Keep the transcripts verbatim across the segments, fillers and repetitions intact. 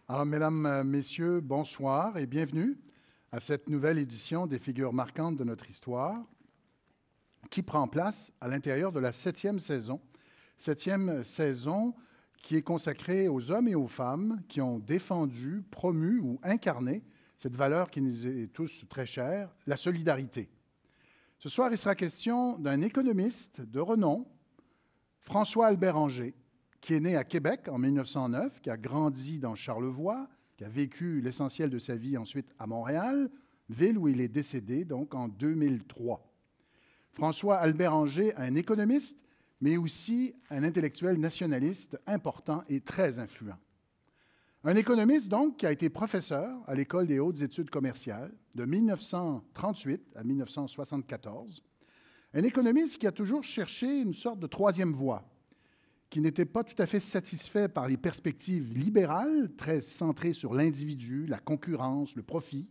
Alors, mesdames, messieurs, bonsoir et bienvenue à cette nouvelle édition des figures marquantes de notre histoire qui prend place à l'intérieur de la septième saison. Septième saison qui est consacrée aux hommes et aux femmes qui ont défendu, promu ou incarné cette valeur qui nous est tous très chère, la solidarité. Ce soir, il sera question d'un économiste de renom, François-Albert Anger, qui est né à Québec en mille neuf cent neuf, qui a grandi dans Charlevoix, qui a vécu l'essentiel de sa vie ensuite à Montréal, ville où il est décédé donc en deux mille trois. François-Albert Anger, un économiste, mais aussi un intellectuel nationaliste important et très influent. Un économiste donc qui a été professeur à l'École des hautes études commerciales de mille neuf cent trente-huit à mille neuf cent soixante-quatorze. Un économiste qui a toujours cherché une sorte de troisième voie, qui n'était pas tout à fait satisfait par les perspectives libérales, très centrées sur l'individu, la concurrence, le profit,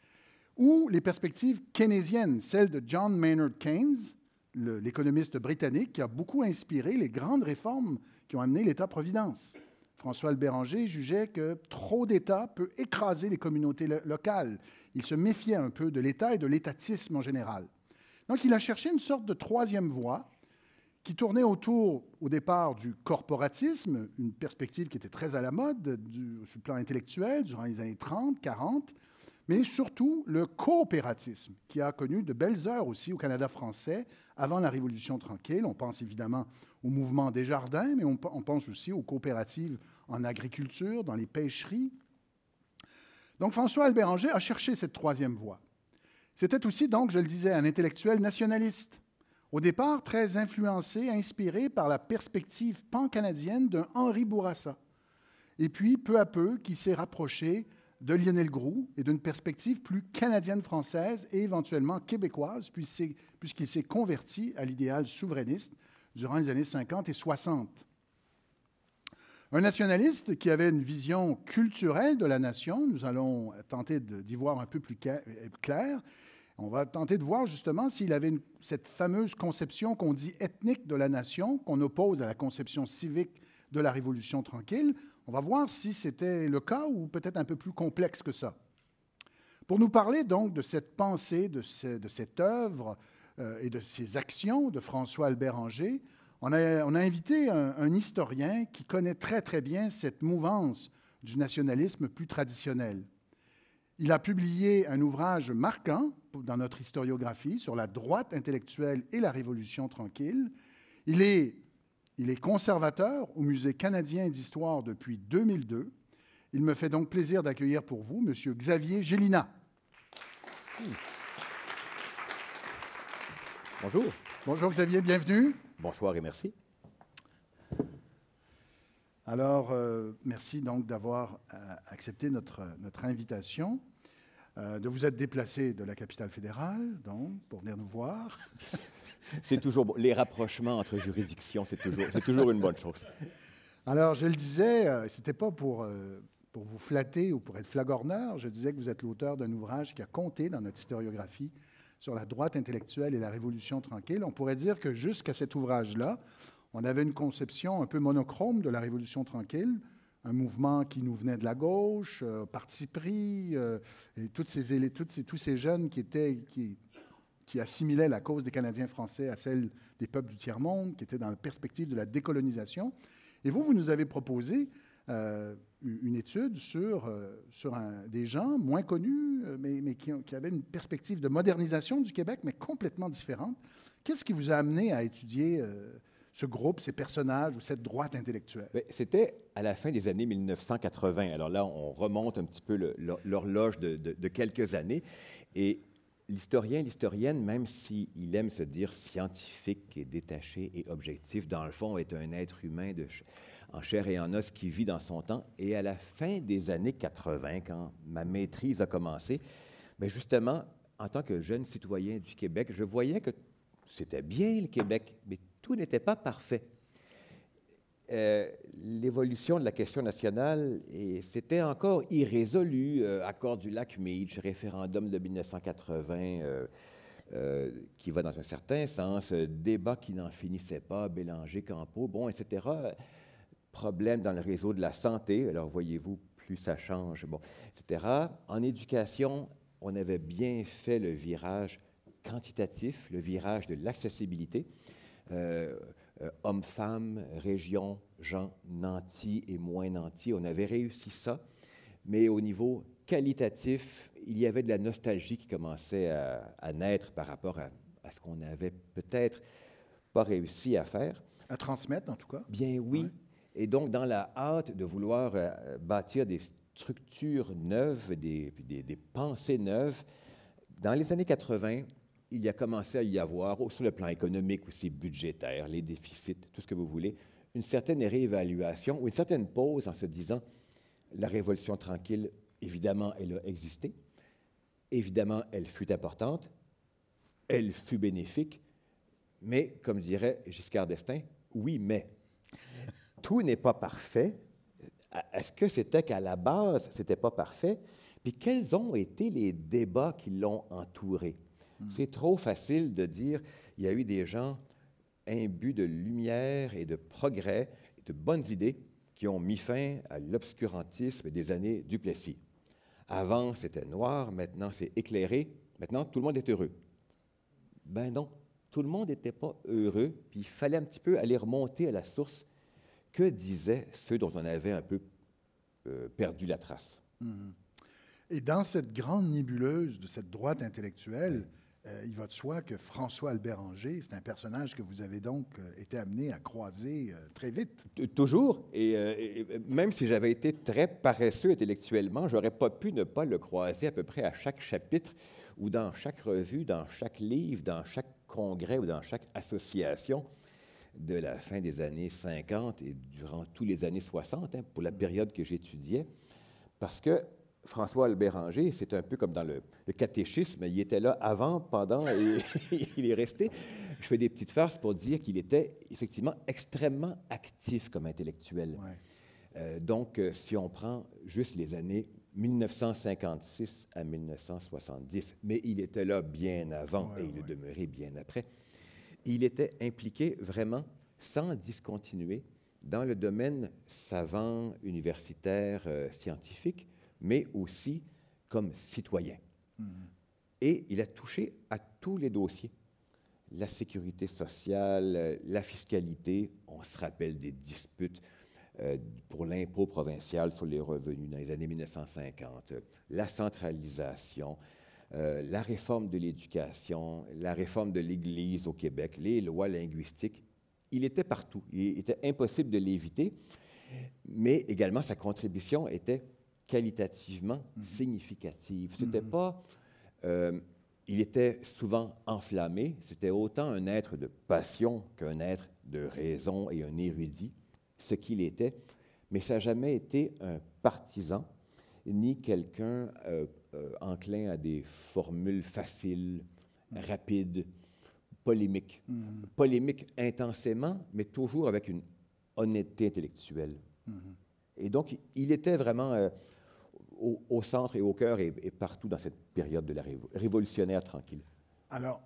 ou les perspectives keynésiennes, celles de John Maynard Keynes, le, l'économiste britannique qui a beaucoup inspiré les grandes réformes qui ont amené l'État-providence. François-Albert Anger jugeait que trop d'État peut écraser les communautés lo- locales. Il se méfiait un peu de l'État et de l'étatisme en général. Donc, il a cherché une sorte de troisième voie qui tournait autour, au départ, du corporatisme, une perspective qui était très à la mode du, sur le plan intellectuel durant les années trente, quarante, mais surtout le coopératisme, qui a connu de belles heures aussi au Canada français avant la Révolution tranquille. On pense évidemment au mouvement Desjardins, mais on, on pense aussi aux coopératives en agriculture, dans les pêcheries. Donc François-Albert Anger a cherché cette troisième voie. C'était aussi, donc, je le disais, un intellectuel nationaliste. Au départ, très influencé, inspiré par la perspective pan-canadienne d'un Henri Bourassa. Et puis, peu à peu, qui s'est rapproché de Lionel Groulx et d'une perspective plus canadienne-française et éventuellement québécoise, puisqu'il s'est converti à l'idéal souverainiste durant les années cinquante et soixante. Un nationaliste qui avait une vision culturelle de la nation, nous allons tenter d'y voir un peu plus clair. On va tenter de voir justement s'il avait une, cette fameuse conception qu'on dit ethnique de la nation, qu'on oppose à la conception civique de la Révolution tranquille. On va voir si c'était le cas ou peut-être un peu plus complexe que ça. Pour nous parler donc de cette pensée, de, ce, de cette œuvre euh, et de ces actions de François-Albert Anger, on a, on a invité un, un historien qui connaît très très bien cette mouvance du nationalisme plus traditionnel. Il a publié un ouvrage marquant dans notre historiographie sur la droite intellectuelle et la Révolution tranquille. Il est, il est conservateur au Musée canadien d'histoire depuis deux mille deux. Il me fait donc plaisir d'accueillir pour vous M. Xavier Gélinas. Hmm. Bonjour. Bonjour Xavier, bienvenue. Bonsoir et merci. Alors, euh, merci donc d'avoir euh, accepté notre, notre invitation, euh, de vous être déplacé de la capitale fédérale, donc, pour venir nous voir. C'est toujours bon. Les rapprochements entre juridictions, c'est toujours, c'est toujours une bonne chose. Alors, je le disais, euh, ce n'était pas pour, euh, pour vous flatter ou pour être flagorneur, je disais que vous êtes l'auteur d'un ouvrage qui a compté dans notre historiographie sur la droite intellectuelle et la Révolution tranquille. On pourrait dire que jusqu'à cet ouvrage-là, on avait une conception un peu monochrome de la Révolution tranquille, un mouvement qui nous venait de la gauche, euh, parti pris, euh, et toutes ces, toutes ces, tous ces jeunes qui, étaient, qui, qui assimilaient la cause des Canadiens français à celle des peuples du tiers-monde, qui étaient dans la perspective de la décolonisation. Et vous, vous nous avez proposé euh, une étude sur, euh, sur un, des gens moins connus, mais, mais qui, qui avaient une perspective de modernisation du Québec, mais complètement différente. Qu'est-ce qui vous a amené à étudier euh, ce groupe, ces personnages ou cette droite intellectuelle? C'était à la fin des années mille neuf cent quatre-vingt. Alors là, on remonte un petit peu le, l'horloge de, de, de quelques années. Et l'historien, l'historienne, même s'il aime se dire scientifique et détaché et objectif, dans le fond, est un être humain de, en chair et en os qui vit dans son temps. Et à la fin des années quatre-vingt, quand ma maîtrise a commencé, bien justement, en tant que jeune citoyen du Québec, je voyais que c'était bien le Québec, mais tout n'était pas parfait. Euh, l'évolution de la question nationale, c'était encore irrésolu. Euh, accord du lac Meach, référendum de mille neuf cent quatre-vingt, euh, euh, qui va dans un certain sens, euh, débat qui n'en finissait pas, Bélanger, Campeau, bon, et cetera. Problème dans le réseau de la santé. Alors, voyez-vous, plus ça change, bon, et cetera. En éducation, on avait bien fait le virage quantitatif, le virage de l'accessibilité. Euh, euh, hommes-femmes, régions, gens nantis et moins nantis, on avait réussi ça. Mais au niveau qualitatif, il y avait de la nostalgie qui commençait à, à naître par rapport à, à ce qu'on n'avait peut-être pas réussi à faire. À transmettre, en tout cas? Bien oui. Ouais. Et donc, dans la hâte de vouloir euh, bâtir des structures neuves, des, des, des pensées neuves, dans les années quatre-vingt, il y a commencé à y avoir, sur le plan économique aussi, budgétaire, les déficits, tout ce que vous voulez, une certaine réévaluation ou une certaine pause en se disant, la Révolution tranquille, évidemment, elle a existé. Évidemment, elle fut importante. Elle fut bénéfique. Mais, comme dirait Giscard d'Estaing, oui, mais. Tout n'est pas parfait. Est-ce que c'était qu'à la base, ce n'était pas parfait? Puis quels ont été les débats qui l'ont entouré? Mm. C'est trop facile de dire, il y a eu des gens imbus de lumière et de progrès, et de bonnes idées, qui ont mis fin à l'obscurantisme des années Duplessis. Avant, c'était noir, maintenant, c'est éclairé. Maintenant, tout le monde est heureux. Ben non, tout le monde n'était pas heureux, puis il fallait un petit peu aller remonter à la source. Que disaient ceux dont on avait un peu euh, perdu la trace? Mmh. Et dans cette grande nébuleuse de cette droite intellectuelle, mmh. Euh, il va de soi que François-Albert Anger, c'est un personnage que vous avez donc euh, été amené à croiser euh, très vite. Toujours. Et, euh, et même si j'avais été très paresseux intellectuellement, je n'aurais pas pu ne pas le croiser à peu près à chaque chapitre ou dans chaque revue, dans chaque livre, dans chaque congrès ou dans chaque association de la fin des années cinquante et durant tous les années soixante, hein, pour la période que j'étudiais. Parce que François-Albert Anger, c'est un peu comme dans le, le catéchisme, il était là avant, pendant, et il est resté. Je fais des petites farces pour dire qu'il était effectivement extrêmement actif comme intellectuel. Ouais. Euh, donc, euh, si on prend juste les années mille neuf cent cinquante-six à mille neuf cent soixante-dix, mais il était là bien avant ouais, et il ouais. est demeuré bien après, il était impliqué vraiment, sans discontinuer, dans le domaine savant, universitaire, euh, scientifique, mais aussi comme citoyen. Mmh. Et il a touché à tous les dossiers. La sécurité sociale, la fiscalité, on se rappelle des disputes euh, pour l'impôt provincial sur les revenus dans les années mille neuf cent cinquante, la centralisation, euh, la réforme de l'éducation, la réforme de l'Église au Québec, les lois linguistiques. Il était partout. Il était impossible de l'éviter, mais également sa contribution était qualitativement mm-hmm. significative. C'était mm-hmm. pas... Euh, il était souvent enflammé. C'était autant un être de passion qu'un être de raison et un érudit, ce qu'il était. Mais ça n'a jamais été un partisan, ni quelqu'un euh, euh, enclin à des formules faciles, mm-hmm. rapides, polémiques. Mm-hmm. Polémiques intensément, mais toujours avec une honnêteté intellectuelle. Mm-hmm. Et donc, il était vraiment... Euh, Au, au centre et au cœur et, et partout dans cette période de la révo- révolutionnaire tranquille. Alors,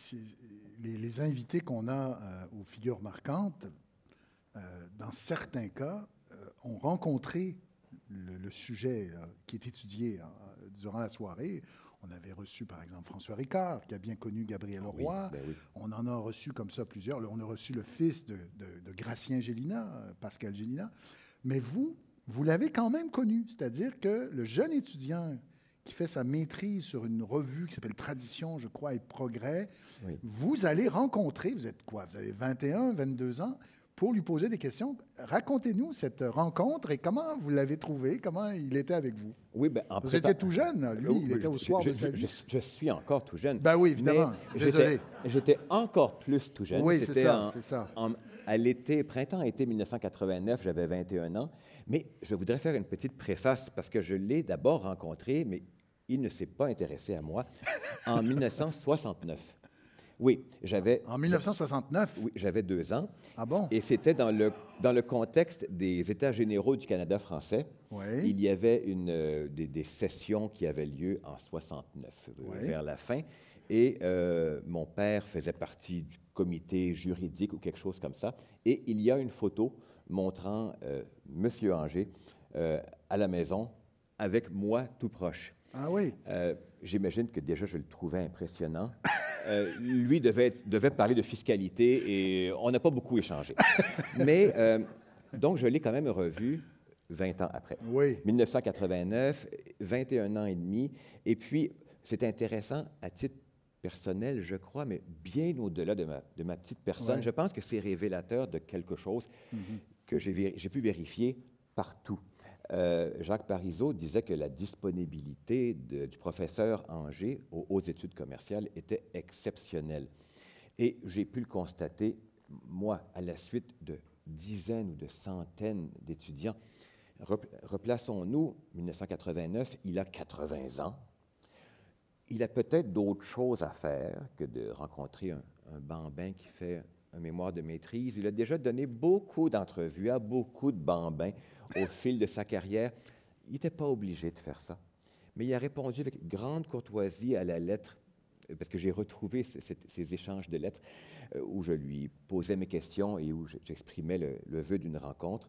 les, les invités qu'on a euh, aux figures marquantes, euh, dans certains cas, euh, ont rencontré le, le sujet euh, qui est étudié euh, durant la soirée. On avait reçu, par exemple, François Ricard, qui a bien connu Gabriel Roy. Oui, ben oui. On en a reçu comme ça plusieurs. On a reçu le fils de, de, de Gratien Gélina, Pascal Gélina. Mais vous... Vous l'avez quand même connu, c'est-à-dire que le jeune étudiant qui fait sa maîtrise sur une revue qui s'appelle Tradition, je crois, et Progrès, oui. vous allez rencontrer, vous êtes quoi, vous avez vingt et un, vingt-deux ans, pour lui poser des questions. Racontez-nous cette rencontre et comment vous l'avez trouvé, comment il était avec vous. Oui, bien, en Vous prépa... étiez tout jeune, lui, il était au soir je, de sa je, vie. Je, je suis encore tout jeune. Ben oui, évidemment, désolé. J'étais, j'étais encore plus tout jeune. Oui, c'est ça, en, c'est ça. En, à l'été, printemps-été mille neuf cent quatre-vingt-neuf, j'avais vingt et un ans. Mais je voudrais faire une petite préface parce que je l'ai d'abord rencontré, mais il ne s'est pas intéressé à moi, en mille neuf cent soixante-neuf. Oui, j'avais... En mille neuf cent soixante-neuf? Oui, j'avais deux ans. Ah bon? Et c'était dans le, dans le contexte des États généraux du Canada français. Oui. Il y avait une, euh, des, des sessions qui avaient lieu en soixante-neuf, oui. vers la fin. Et euh, mon père faisait partie du comité juridique ou quelque chose comme ça. Et il y a une photo montrant euh, M. Anger euh, à la maison avec moi tout proche. Ah oui? Euh, J'imagine que déjà, je le trouvais impressionnant. Euh, lui devait, devait parler de fiscalité et on n'a pas beaucoup échangé. Mais, euh, donc, je l'ai quand même revu vingt ans après. Oui. mille neuf cent quatre-vingt-neuf, vingt et un ans et demi. Et puis, c'est intéressant à titre personnel, je crois, mais bien au-delà de ma, de ma petite personne. Ouais. Je pense que c'est révélateur de quelque chose mm-hmm. que j'ai, j'ai pu vérifier partout. Euh, Jacques Parizeau disait que la disponibilité de, du professeur Anger aux hautes études commerciales était exceptionnelle. Et j'ai pu le constater, moi, à la suite de dizaines ou de centaines d'étudiants. Replaçons-nous, mille neuf cent quatre-vingt-neuf, il a quatre-vingts ans. Il a peut-être d'autres choses à faire que de rencontrer un, un bambin qui fait un mémoire de maîtrise. Il a déjà donné beaucoup d'entrevues à beaucoup de bambins au fil de sa carrière. Il n'était pas obligé de faire ça. Mais il a répondu avec grande courtoisie à la lettre, parce que j'ai retrouvé ces, ces échanges de lettres où je lui posais mes questions et où j'exprimais le, le vœu d'une rencontre.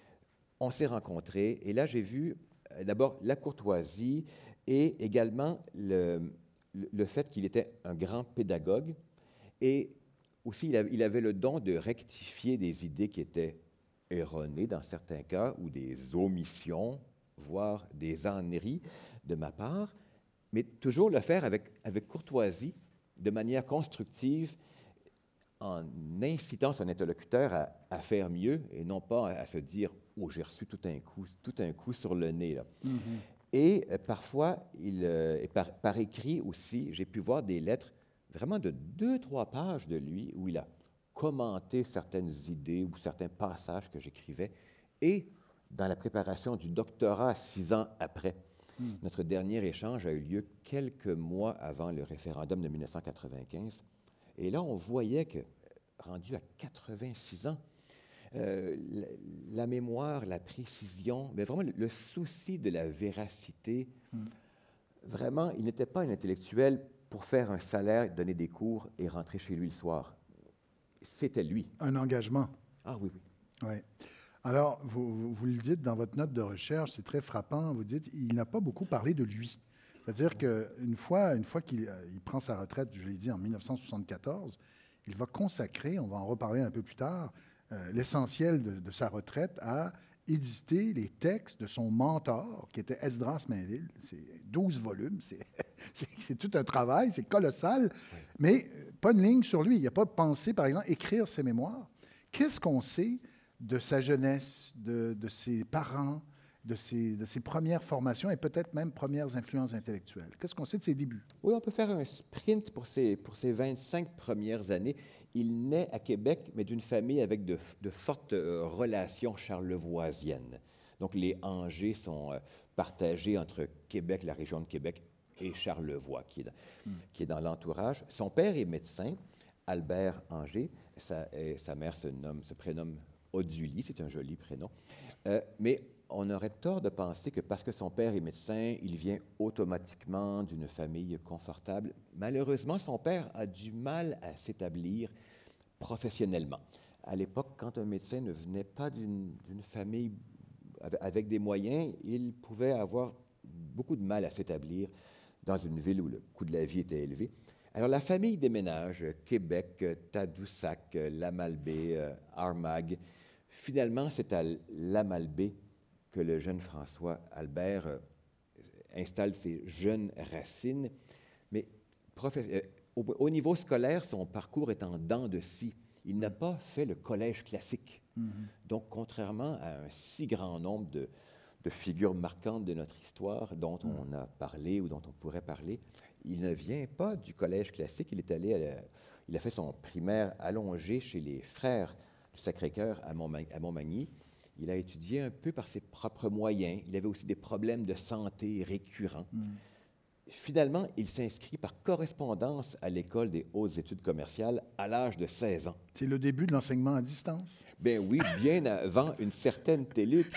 On s'est rencontrés et là, j'ai vu d'abord la courtoisie et également le, le fait qu'il était un grand pédagogue et aussi il avait le don de rectifier des idées qui étaient erronées dans certains cas ou des omissions, voire des âneries de ma part, mais toujours le faire avec, avec courtoisie, de manière constructive, en incitant son interlocuteur à, à faire mieux et non pas à, à se dire « Oh, j'ai reçu tout un coup, tout un coup sur le nez. » là. Mm-hmm. Et euh, parfois, il, euh, et par, par écrit aussi, j'ai pu voir des lettres vraiment de deux, trois pages de lui où il a commenté certaines idées ou certains passages que j'écrivais. Et dans la préparation du doctorat six ans après, mm. notre dernier échange a eu lieu quelques mois avant le référendum de mille neuf cent quatre-vingt-quinze. Et là, on voyait que, rendu à quatre-vingt-six ans, euh, la, la mémoire, la précision, mais vraiment le, le souci de la véracité, mm. vraiment, il n'était pas un intellectuel pour faire un salaire, donner des cours et rentrer chez lui le soir. C'était lui. Un engagement. Ah oui, oui. Oui. Alors, vous, vous, vous le dites dans votre note de recherche, c'est très frappant, vous dites, il n'a pas beaucoup parlé de lui. C'est-à-dire qu'une fois, une fois qu'il il prend sa retraite, je l'ai dit, en mille neuf cent soixante-quatorze, il va consacrer, on va en reparler un peu plus tard, euh, l'essentiel de, de sa retraite à éditer les textes de son mentor, qui était Esdras Mainville. C'est douze volumes, c'est, c'est, c'est tout un travail, c'est colossal, mais pas une ligne sur lui. Il n'a pas pensé, par exemple, écrire ses mémoires. Qu'est-ce qu'on sait de sa jeunesse, de, de ses parents, de ses, de ses premières formations et peut-être même premières influences intellectuelles? Qu'est-ce qu'on sait de ses débuts? Oui, on peut faire un sprint pour ses, pour ses vingt-cinq premières années. Il naît à Québec, mais d'une famille avec de, de fortes euh, relations charlevoisiennes. Donc, les Anger sont euh, partagés entre Québec, la région de Québec, et Charlevoix, qui est dans, mm. qui est dans l'entourage. Son père est médecin, Albert Anger. Sa, et sa mère se, nomme, se prénomme Odulie, c'est un joli prénom. Euh, mais on aurait tort de penser que parce que son père est médecin, il vient automatiquement d'une famille confortable. Malheureusement, son père a du mal à s'établir professionnellement. À l'époque, quand un médecin ne venait pas d'une, d'une famille avec des moyens, il pouvait avoir beaucoup de mal à s'établir dans une ville où le coût de la vie était élevé. Alors, la famille déménage, Québec, Tadoussac, Lamalbaie, Armagh. Finalement, c'est à Lamalbaie que le jeune François Albert euh, installe ses jeunes racines. Mais euh, au, au niveau scolaire, son parcours est en dents de scie. Il n'a pas fait le collège classique. Mm-hmm. Donc, contrairement à un si grand nombre de, de figures marquantes de notre histoire dont mm. on a parlé ou dont on pourrait parler, il ne vient pas du collège classique. Il est allé à la, il a fait son primaire allongé chez les frères du Sacré-Cœur à, Montmagny, à Montmagny. Il a étudié un peu par ses propres moyens. Il avait aussi des problèmes de santé récurrents. Mm. Finalement, il s'inscrit par correspondance à l'École des hautes études commerciales à l'âge de seize ans. C'est le début de l'enseignement à distance? Bien oui, bien avant une certaine télé.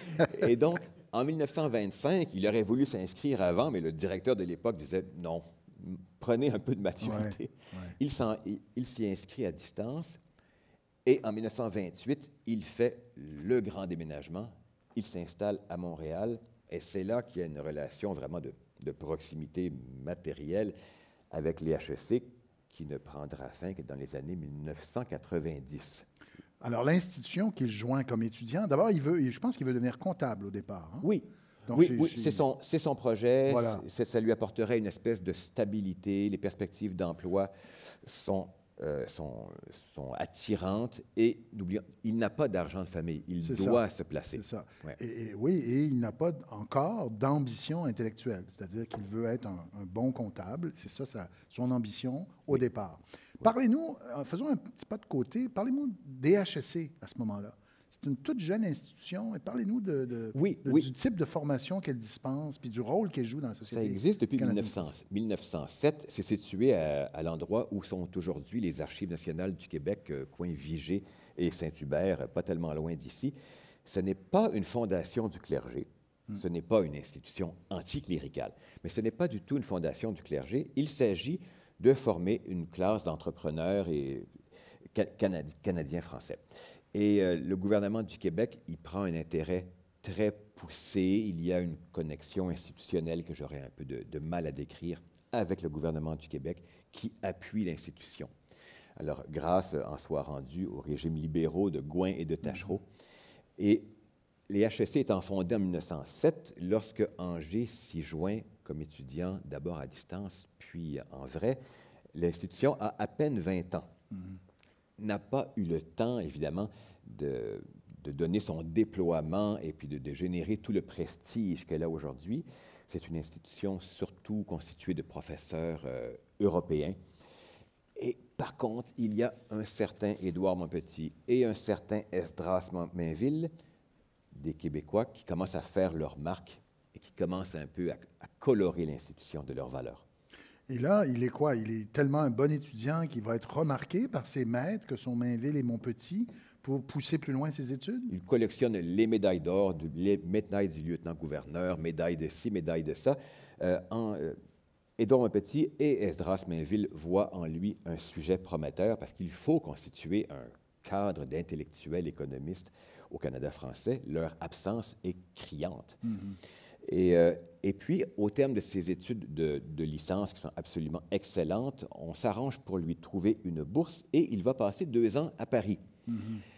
Et donc, en mille neuf cent vingt-cinq, il aurait voulu s'inscrire avant, mais le directeur de l'époque disait « Non, prenez un peu de maturité. Ouais, ouais. Il, s'en, il, il s'y inscrit à distance et en mille neuf cent vingt-huit, il fait le grand déménagement. Il s'installe à Montréal et c'est là qu'il y a une relation vraiment de, de proximité matérielle avec les H E C qui ne prendra fin que dans les années mille neuf cent quatre-vingt-dix. Alors, l'institution qu'il joint comme étudiant, d'abord, il veut, je pense qu'il veut devenir comptable au départ. Hein? Oui. Donc, oui, c'est, oui c'est... c'est, son, c'est son projet. Voilà. C'est, ça lui apporterait une espèce de stabilité. Les perspectives d'emploi sont, euh, sont, sont attirantes. Et n'oublions, il n'a pas d'argent de famille. Il C'est doit ça. se placer. C'est ça. Ouais. Et, et, oui, et il n'a pas encore d'ambition intellectuelle. C'est-à-dire qu'il veut être un, un bon comptable. C'est ça, ça son ambition au oui. départ. Oui. Parlez-nous, faisons un petit pas de côté, parlez-nous des H E C à ce moment-là. C'est une toute jeune institution. Et parlez-nous de, de, oui, de, oui. du type de formation qu'elle dispense puis du rôle qu'elle joue dans la société. Ça existe depuis mille neuf cents, mille neuf cent sept. C'est situé à, à l'endroit où sont aujourd'hui les Archives nationales du Québec, euh, coin Vigée et Saint-Hubert, pas tellement loin d'ici. Ce n'est pas une fondation du clergé. Hmm. Ce n'est pas une institution anticléricale. Mais ce n'est pas du tout une fondation du clergé. Il s'agit de former une classe d'entrepreneurs et canadi- canadiens-français. Et euh, le gouvernement du Québec y prend un intérêt très poussé. Il y a une connexion institutionnelle que j'aurais un peu de, de mal à décrire avec le gouvernement du Québec qui appuie l'institution. Alors, grâce en soit rendue aux régimes libéraux de Gouin et de Taschereau. Et les H E C étant fondés en mille neuf cent sept, lorsque Angers s'y joint comme étudiant, d'abord à distance, puis en vrai, l'institution a à peine vingt ans. Mm-hmm. N'a pas eu le temps, évidemment, de, de donner son déploiement et puis de, de générer tout le prestige qu'elle a aujourd'hui. C'est une institution surtout constituée de professeurs euh, européens. Et par contre, il y a un certain Édouard Montpetit et un certain Esdras Mainville, des Québécois, qui commencent à faire leur marque et qui commencent un peu à, à colorer l'institution de leurs valeurs. Et là, il est quoi? Il est tellement un bon étudiant qu'il va être remarqué par ses maîtres, que sont Mainville et Montpetit, pour pousser plus loin ses études? Il collectionne les médailles d'or, les médailles du lieutenant-gouverneur, médailles de ci, médailles de ça. Euh, en, euh, Édouard Montpetit et Esdras Mainville voient en lui un sujet prometteur parce qu'il faut constituer un cadre d'intellectuels économistes au Canada français. Leur absence est criante. Mm-hmm. Et, euh, et puis, au terme de ses études de, de licence, qui sont absolument excellentes, on s'arrange pour lui trouver une bourse et il va passer deux ans à Paris. Mm-hmm.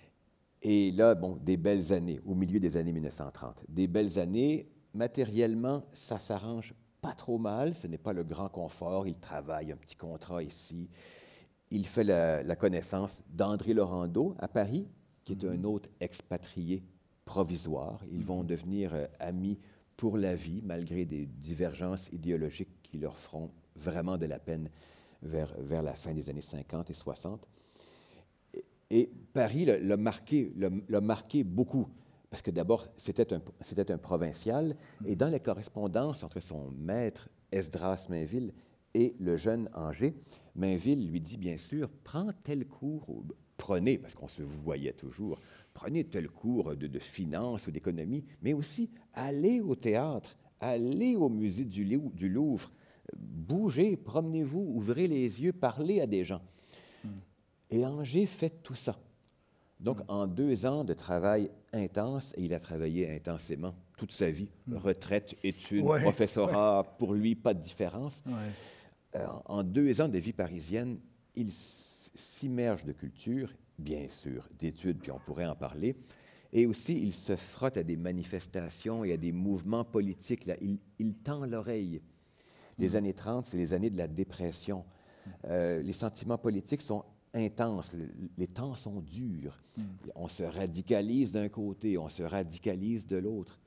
Et là, bon, des belles années, au milieu des années mille neuf cent trente. Des belles années, matériellement, ça s'arrange pas trop mal, ce n'est pas le grand confort. Il travaille un petit contrat ici. Il fait la, la connaissance d'André Laurendeau à Paris, qui est mm-hmm. un autre expatrié provisoire. Ils mm-hmm. vont devenir euh, amis pour la vie, malgré des divergences idéologiques qui leur feront vraiment de la peine vers, vers la fin des années cinquante et soixante. Et, et Paris l'a marqué, l'a marqué beaucoup, parce que d'abord, c'était un, c'était un provincial, et dans les correspondances entre son maître, Esdras Mainville, et le jeune Angers, Mainville lui dit, bien sûr, prends tel cours, prenez, parce qu'on se voyait toujours, prenez tel cours de, de finance ou d'économie, mais aussi allez au théâtre, allez au musée du, du Louvre, bougez, promenez-vous, ouvrez les yeux, parlez à des gens. Mm. Et Angers fait tout ça. Donc, mm. en deux ans de travail intense, et il a travaillé intensément toute sa vie, mm. retraite, études, ouais, professorat, ouais. pour lui, pas de différence. Ouais. Euh, en deux ans de vie parisienne, il s'immerge de culture, bien sûr, d'études, puis on pourrait en parler, et aussi il se frotte à des manifestations et à des mouvements politiques. Là. Il, il tend l'oreille. Les mmh. années trente, c'est les années de la dépression. Euh, les sentiments politiques sont intenses, les temps sont durs. Mmh. On se radicalise d'un côté, on se radicalise de l'autre.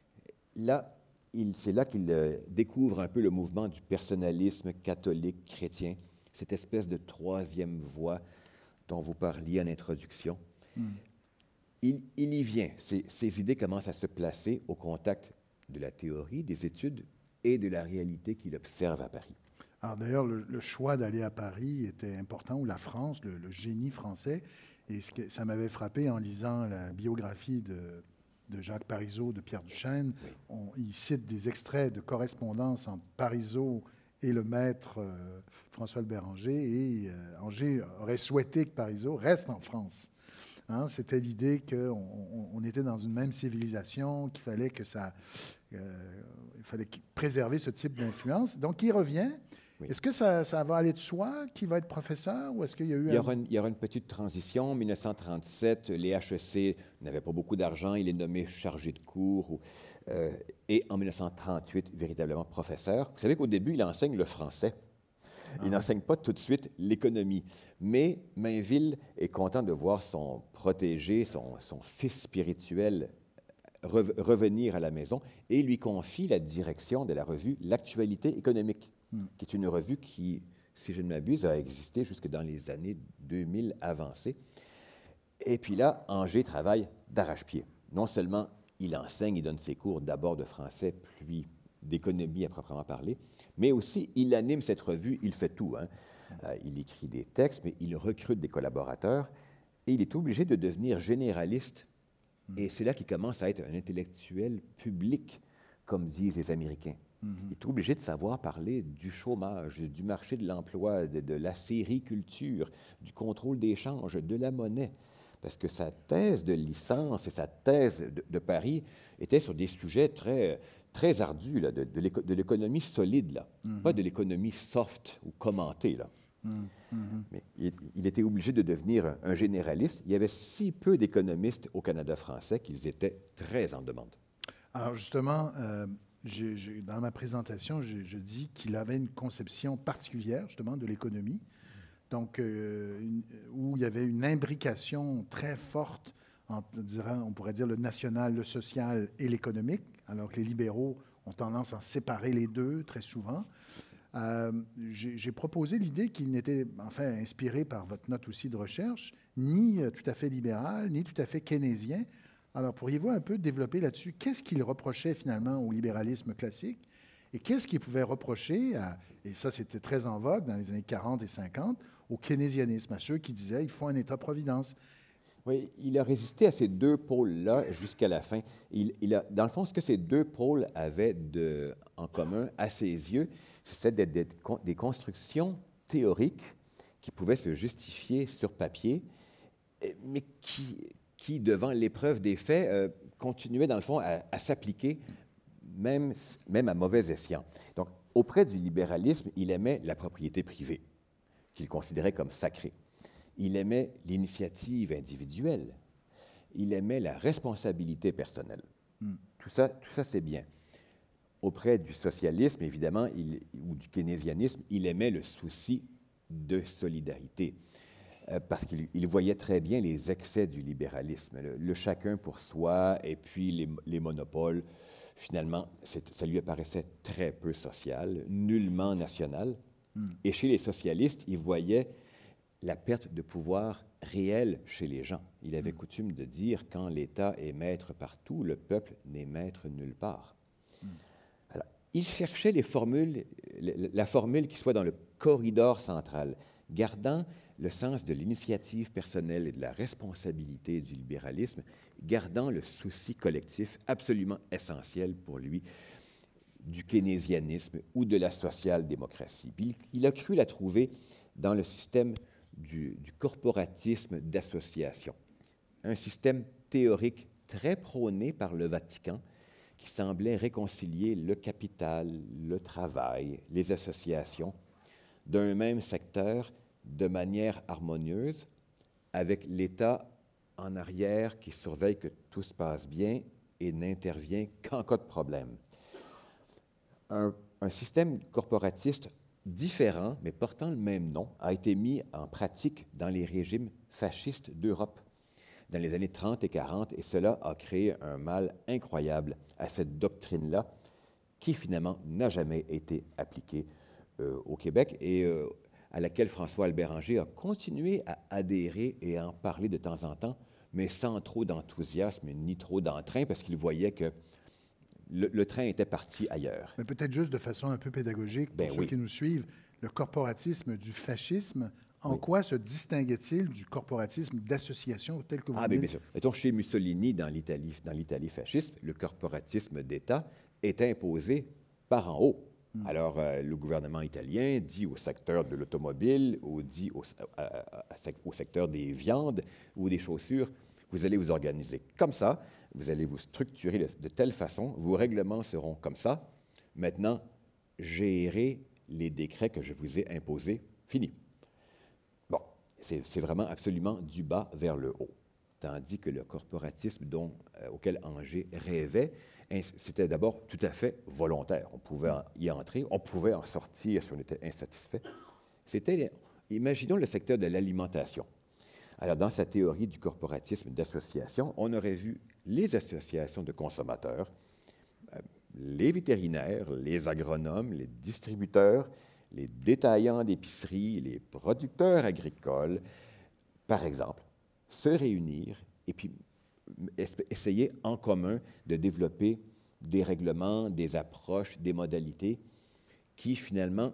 Là, il, c'est là qu'il euh, découvre un peu le mouvement du personnalisme catholique chrétien, cette espèce de troisième voie dont vous parliez en introduction. Mm. Il, il y vient. Ces, ces idées commencent à se placer au contact de la théorie, des études et de la réalité qu'il observe à Paris. Alors d'ailleurs, le, le choix d'aller à Paris était important, ou la France, le, le génie français. Et ce que, ça m'avait frappé en lisant la biographie de, de Jacques Parizeau, de Pierre Duchesne. Oui. On, il cite des extraits de correspondance entre Parizeau et le maître euh, François-Albert Angers. Et euh, Angers aurait souhaité que Parisot reste en France. Hein, c'était l'idée qu'on on, on était dans une même civilisation, qu'il fallait que ça, euh, il fallait préserver ce type d'influence. Donc, il revient. Oui. Est-ce que ça, ça va aller de soi qui va être professeur ou est-ce qu'il y a eu... Il y, aura une, il y aura une petite transition. En mille neuf cent trente-sept, les H E C n'avaient pas beaucoup d'argent. Il est nommé chargé de cours. Ou, euh, et en mille neuf cent trente-huit, véritablement professeur. Vous savez qu'au début, il enseigne le français. Il ah. n'enseigne pas tout de suite l'économie. Mais Mainville est content de voir son protégé, son, son fils spirituel, re, revenir à la maison et lui confie la direction de la revue L'Actualité économique, hmm. qui est une revue qui, si je ne m'abuse, a existé jusque dans les années deux mille avancées. Et puis là, Angers travaille d'arrache-pied. Non seulement il enseigne, il donne ses cours d'abord de français, puis d'économie à proprement parler, mais aussi il anime cette revue, il fait tout. Hein. Euh, il écrit des textes, mais il recrute des collaborateurs et il est obligé de devenir généraliste. Mm. Et c'est là qu'il commence à être un intellectuel public, comme disent les Américains. Mm-hmm. Il est obligé de savoir parler du chômage, du marché de l'emploi, de, de la sériculture, du contrôle des changes, de la monnaie. Parce que sa thèse de licence et sa thèse de, de Paris étaient sur des sujets très... très ardu, là, de, de l'économie solide, là. Mm-hmm. Pas de l'économie soft ou commentée. Là. Mm-hmm. Mais il, il était obligé de devenir un généraliste. Il y avait si peu d'économistes au Canada français qu'ils étaient très en demande. Alors justement, euh, j'ai, j'ai, dans ma présentation, je, je dis qu'il avait une conception particulière justement de l'économie, donc euh, une, où il y avait une imbrication très forte entre, on pourrait dire, le national, le social et l'économique, alors que les libéraux ont tendance à séparer les deux très souvent. Euh, j'ai, j'ai proposé l'idée qu'il n'était, enfin, inspiré par votre note aussi de recherche, ni tout à fait libéral, ni tout à fait keynésien. Alors, pourriez-vous un peu développer là-dessus? Qu'est-ce qu'il reprochait finalement au libéralisme classique? Et qu'est-ce qu'il pouvait reprocher, à, et ça c'était très en vogue dans les années quarante et cinquante, au keynésianisme, à ceux qui disaient il faut un État-providence? Oui, il a résisté à ces deux pôles-là jusqu'à la fin. Il, il a, dans le fond, ce que ces deux pôles avaient de, en commun, à ses yeux, c'est d'être des, des constructions théoriques qui pouvaient se justifier sur papier, mais qui, qui devant l'épreuve des faits, euh, continuaient, dans le fond, à, à s'appliquer, même, même à mauvais escient. Donc, auprès du libéralisme, il aimait la propriété privée, qu'il considérait comme sacrée. Il aimait l'initiative individuelle. Il aimait la responsabilité personnelle. Mm. Tout ça, tout ça, c'est bien. Auprès du socialisme, évidemment, il, ou du keynésianisme, il aimait le souci de solidarité, euh, parce qu'il il voyait très bien les excès du libéralisme, le, le chacun pour soi, et puis les, les monopoles. Finalement, ça lui apparaissait très peu social, nullement national. Mm. Et chez les socialistes, il voyait la perte de pouvoir réel chez les gens. Il avait mm. coutume de dire « quand l'État est maître partout, le peuple n'est maître nulle part mm. ». Alors, il cherchait les formules, la formule qui soit dans le corridor central, gardant le sens de l'initiative personnelle et de la responsabilité du libéralisme, gardant le souci collectif absolument essentiel pour lui du keynésianisme ou de la social-démocratie. Il, il a cru la trouver dans le système Du, du corporatisme d'association, un système théorique très prôné par le Vatican qui semblait réconcilier le capital, le travail, les associations d'un même secteur de manière harmonieuse, avec l'État en arrière qui surveille que tout se passe bien et n'intervient qu'en cas de problème. Un, un système corporatiste différent, mais portant le même nom, a été mis en pratique dans les régimes fascistes d'Europe dans les années trente et quarante, et cela a créé un mal incroyable à cette doctrine-là, qui finalement n'a jamais été appliquée euh, au Québec et euh, à laquelle François-Albert Angers a continué à adhérer et à en parler de temps en temps, mais sans trop d'enthousiasme ni trop d'entrain, parce qu'il voyait que Le, le train était parti ailleurs. Mais peut-être juste de façon un peu pédagogique, pour ben ceux oui. qui nous suivent, le corporatisme du fascisme, en oui. quoi se distinguait-il du corporatisme d'association tel que vous ah, dites? Bien sûr. Mettons, chez Mussolini, dans l'Italie, dans l'Italie fasciste, le corporatisme d'État est imposé par en haut. Mmh. Alors, euh, le gouvernement italien dit au secteur de l'automobile, ou dit au, à, à, à, au secteur des viandes ou des chaussures, vous allez vous organiser comme ça, vous allez vous structurer de, de telle façon, vos règlements seront comme ça. Maintenant, gérez les décrets que je vous ai imposés. Fini. Bon, c'est vraiment absolument du bas vers le haut. Tandis que le corporatisme dont, euh, auquel Anger rêvait, c'était d'abord tout à fait volontaire. On pouvait y entrer, on pouvait en sortir si on était insatisfait. C'était, imaginons le secteur de l'alimentation. Alors, dans sa théorie du corporatisme d'association, on aurait vu les associations de consommateurs, euh, les vétérinaires, les agronomes, les distributeurs, les détaillants d'épicerie, les producteurs agricoles, par exemple, se réunir et puis essayer en commun de développer des règlements, des approches, des modalités qui, finalement,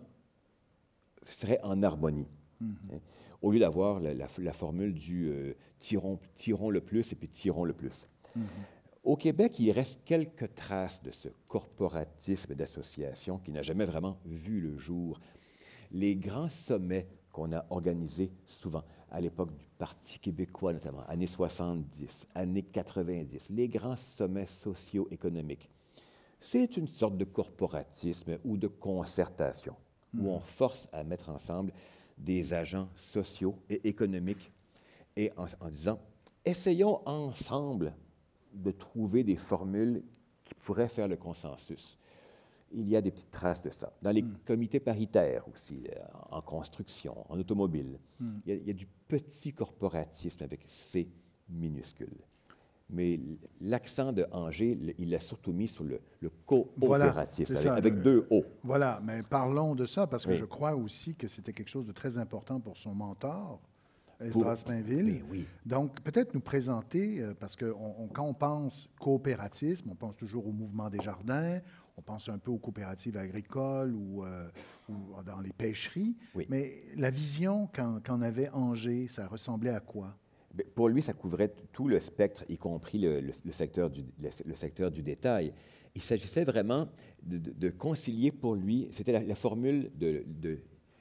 seraient en harmonie. Mm-hmm. Au lieu d'avoir la, la, la formule du euh, tirons, tirons le plus et puis tirons le plus. Mm-hmm. Au Québec, il reste quelques traces de ce corporatisme d'association qui n'a jamais vraiment vu le jour. Les grands sommets qu'on a organisés souvent, à l'époque du Parti québécois notamment, années soixante-dix, années quatre-vingt-dix, les grands sommets socio-économiques, c'est une sorte de corporatisme ou de concertation, mmh. où on force à mettre ensemble des agents sociaux et économiques et en, en disant, essayons ensemble de trouver des formules qui pourraient faire le consensus. Il y a des petites traces de ça. Dans les mmh. comités paritaires aussi, en construction, en automobile, mmh. il, y a, il y a du petit corporatisme avec C minuscule. Mais l'accent de Anger, il l'a surtout mis sur le, le coopératisme, voilà, avec, avec deux O. Voilà, mais parlons de ça, parce que oui. je crois aussi que c'était quelque chose de très important pour son mentor, Esdras Mainville. Oui. Donc, peut-être nous présenter, parce que on, on, quand on pense coopératisme, on pense toujours au mouvement des jardins, on pense un peu aux coopératives agricoles ou, euh, ou dans les pêcheries. Oui. Mais la vision qu'en, qu'en avait Anger, ça ressemblait à quoi? Pour lui, ça couvrait tout le spectre, y compris le, le, le, secteur, du, le, le secteur du détail. Il s'agissait vraiment de, de, de concilier pour lui, c'était la, la formule de, de,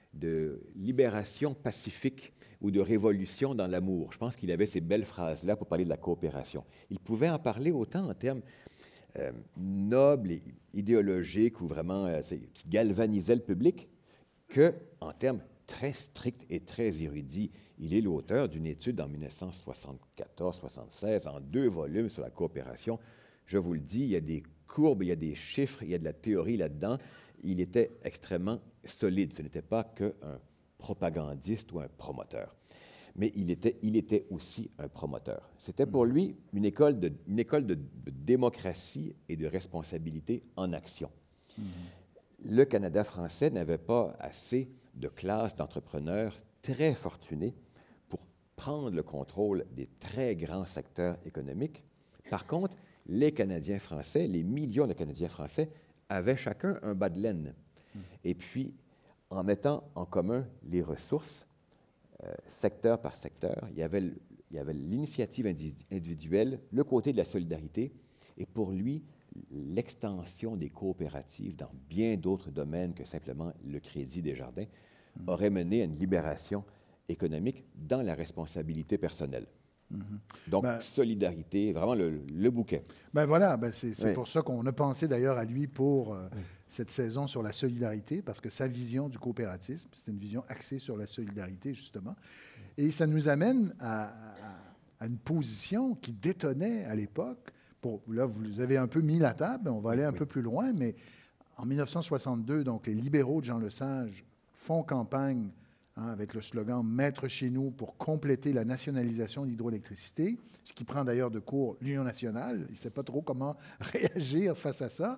de libération pacifique ou de révolution dans l'amour. Je pense qu'il avait ces belles phrases-là pour parler de la coopération. Il pouvait en parler autant en termes euh, nobles et idéologiques ou vraiment euh, qui galvanisaient le public qu'en termes très stricts et très érudits. Il est l'auteur d'une étude en mille neuf cent soixante-quatorze soixante-seize en deux volumes sur la coopération. Je vous le dis, il y a des courbes, il y a des chiffres, il y a de la théorie là-dedans. Il était extrêmement solide. Ce n'était pas qu'un propagandiste ou un promoteur. Mais il était, il était aussi un promoteur. C'était pour lui une école de, une école de, de démocratie et de responsabilité en action. Mm-hmm. Le Canada français n'avait pas assez de classes d'entrepreneurs très fortunés pour prendre le contrôle des très grands secteurs économiques. Par contre, les Canadiens français, les millions de Canadiens français, avaient chacun un bas de laine. Mm. Et puis, en mettant en commun les ressources, euh, secteur par secteur, il y avait, il y avait l'initiative individuelle, le côté de la solidarité, et pour lui, l'extension des coopératives dans bien d'autres domaines que simplement le crédit des jardins mm. aurait mené à une libération économique dans la responsabilité personnelle. Mm-hmm. Donc, ben, solidarité, vraiment le, le bouquet. Ben voilà, ben c'est oui. pour ça qu'on a pensé d'ailleurs à lui pour euh, oui. cette saison sur la solidarité, parce que sa vision du coopératisme, c'est une vision axée sur la solidarité, justement. Et ça nous amène à, à, à une position qui détonnait à l'époque. Pour, là, vous avez un peu mis la table, on va aller un oui. peu plus loin, mais en mille neuf cent soixante-deux, donc, les libéraux de Jean Lesage font campagne hein, avec le slogan « Maître chez nous » pour compléter la nationalisation de l'hydroélectricité, ce qui prend d'ailleurs de court l'Union nationale. Il ne sait pas trop comment réagir face à ça.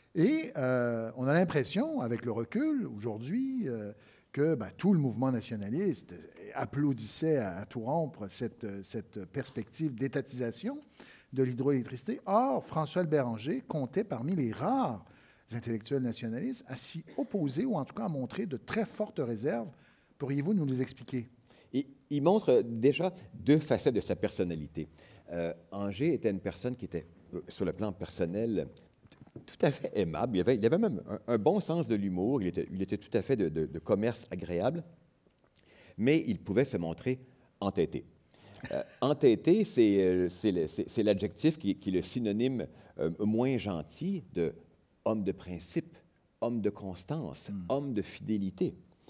Et euh, on a l'impression, avec le recul aujourd'hui, euh, que ben, tout le mouvement nationaliste applaudissait à, à tout rompre cette, cette perspective d'étatisation de l'hydroélectricité. Or, François-Albert Anger comptait parmi les rares intellectuels nationalistes à s'y opposer ou en tout cas à montrer de très fortes réserves. Pourriez-vous nous les expliquer? Et il montre déjà deux facettes de sa personnalité. Euh, Anger était une personne qui était, euh, sur le plan personnel, tout à fait aimable. Il avait, il avait même un, un bon sens de l'humour. Il était, il était tout à fait de, de, de commerce agréable. Mais il pouvait se montrer entêté. Euh, entêté, c'est, euh, c'est, le, c'est, c'est l'adjectif qui, qui est le synonyme euh, moins gentil de homme de principe, homme de constance, mm. homme de fidélité. Mm.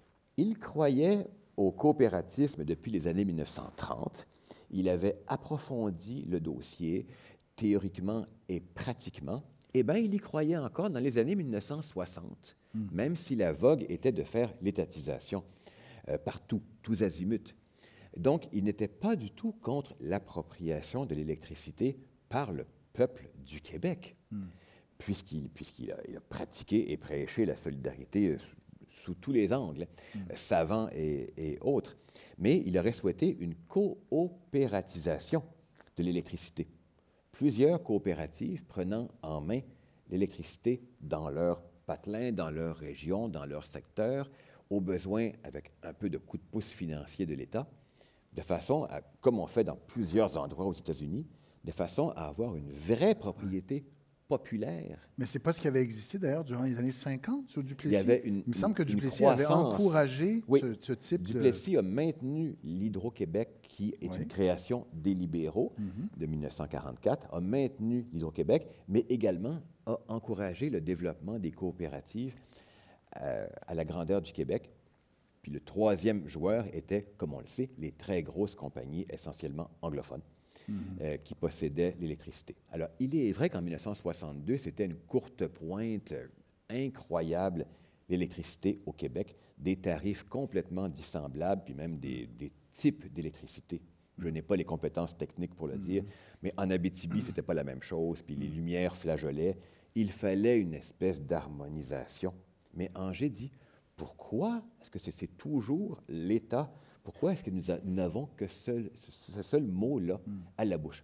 Il croyait au coopératisme depuis les années mille neuf cent trente. Il avait approfondi le dossier théoriquement et pratiquement. Eh bien, il y croyait encore dans les années mille neuf cent soixante, mm. même si la vogue était de faire l'étatisation euh, partout, tous azimuts. Donc, il n'était pas du tout contre l'appropriation de l'électricité par le peuple du Québec, mm. puisqu'il, puisqu'il a, il a pratiqué et prêché la solidarité sous, sous tous les angles, mm. savants et, et autres. Mais il aurait souhaité une coopératisation de l'électricité. Plusieurs coopératives prenant en main l'électricité dans leur patelin, dans leur région, dans leur secteur, au besoin avec un peu de coup de pouce financier de l'État, de façon, à, comme on fait dans plusieurs endroits aux États-Unis, de façon à avoir une vraie propriété populaire. Mais ce n'est pas ce qui avait existé d'ailleurs durant les années cinquante sur Duplessis. Il, y avait une, Il me semble que une, Duplessis une avait encouragé oui, ce, ce type Duplessis de... Duplessis a maintenu l'Hydro-Québec, qui est oui. une création des libéraux mm-hmm. de mille neuf cent quarante-quatre, a maintenu l'Hydro-Québec, mais également a encouragé le développement des coopératives euh, à la grandeur du Québec. Puis le troisième joueur était, comme on le sait, les très grosses compagnies, essentiellement anglophones, mm-hmm. euh, qui possédaient l'électricité. Alors, il est vrai qu'en mille neuf cent soixante-deux, c'était une courte pointe euh, incroyable, l'électricité au Québec, des tarifs complètement dissemblables, puis même des, des types d'électricité. Je n'ai pas les compétences techniques pour le mm-hmm. dire, mais en Abitibi, ce n'était pas la même chose, puis les lumières flageolaient. Il fallait une espèce d'harmonisation. Mais Anger dit, pourquoi est-ce que c'est, c'est toujours l'État? Pourquoi est-ce que nous, a, nous n'avons que seul, ce seul mot-là mm. à la bouche?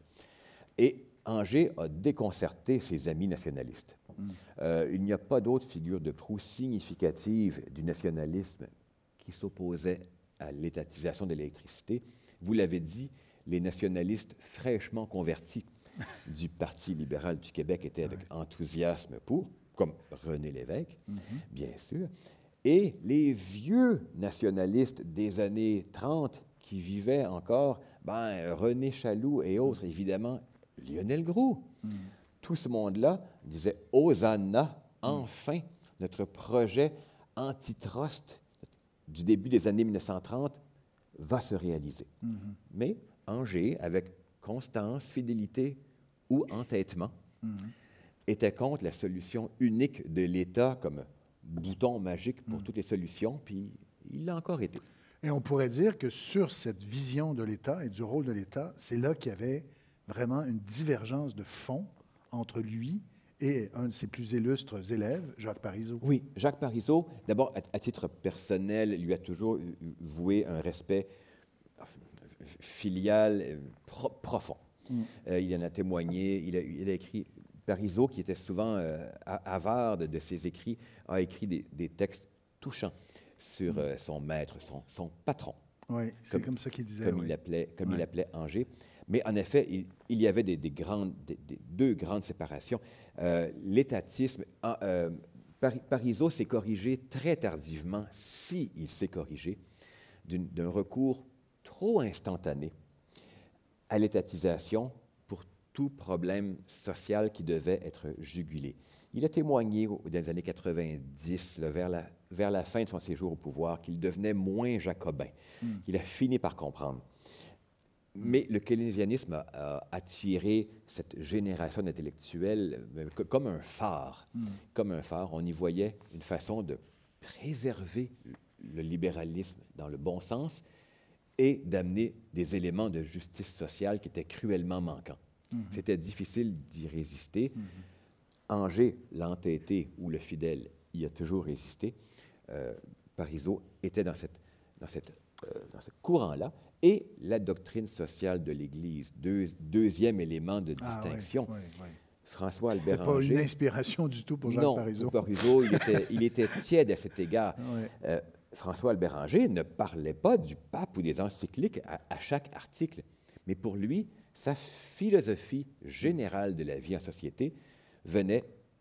Et Anger a déconcerté ses amis nationalistes. Mm. Euh, il n'y a pas d'autre figure de proue significative du nationalisme qui s'opposait à l'étatisation de l'électricité. Vous l'avez dit, les nationalistes fraîchement convertis du Parti libéral du Québec étaient avec ouais. enthousiasme pour, comme René Lévesque, mm-hmm. bien sûr. Et les vieux nationalistes des années trente qui vivaient encore, ben, René Chaloux et autres, évidemment, Lionel Groulx. Mm. Tout ce monde-là disait « Hosanna, enfin, mm. notre projet antitrust du début des années mille neuf cent trente va se réaliser. Mm-hmm. » Mais Anger, avec constance, fidélité ou entêtement, mm-hmm. était contre la solution unique de l'État comme bouton magique pour mm. toutes les solutions, puis il l'a encore été. Et on pourrait dire que sur cette vision de l'État et du rôle de l'État, c'est là qu'il y avait vraiment une divergence de fond entre lui et un de ses plus illustres élèves, Jacques Parizeau. Oui, Jacques Parizeau, d'abord, à, à titre personnel, lui a toujours voué un respect filial pro, profond. Mm. Euh, il en a témoigné, il a, il a écrit... Parizeau, qui était souvent euh, avare de, de ses écrits, a écrit des, des textes touchants sur mm. euh, son maître, son, son patron. Oui, c'est comme, comme ça qu'il disait. Comme, oui. il, appelait, comme ouais. il appelait Anger. Mais en effet, il, il y avait des, des grandes, des, des, deux grandes séparations. Euh, l'étatisme, euh, Parizeau s'est corrigé très tardivement, si il s'est corrigé, d'une, d'un recours trop instantané à l'étatisation tout problème social qui devait être jugulé. Il a témoigné dans les années quatre-vingt-dix, là, vers, la, vers la fin de son séjour au pouvoir, qu'il devenait moins jacobin. Mm. Il a fini par comprendre. Mais le keynésianisme a, a attiré cette génération d'intellectuels euh, comme un phare. Mm. Comme un phare, on y voyait une façon de préserver le libéralisme dans le bon sens et d'amener des éléments de justice sociale qui étaient cruellement manquants. Mm-hmm. C'était difficile d'y résister. Mm-hmm. Anger, l'entêté ou le fidèle, y a toujours résisté. Euh, Parizeau était dans, cette, dans, cette, euh, dans ce courant-là. Et la doctrine sociale de l'Église, deux, deuxième élément de distinction. Ah, oui, oui, oui. François Albert Anger... C'était pas une inspiration du tout pour Jacques non, Parizeau. Non, Parizeau, il était, il était tiède à cet égard. Oui. Euh, François Albert Anger ne parlait pas du pape ou des encycliques à, à chaque article, mais pour lui, sa philosophie générale de la vie en société venait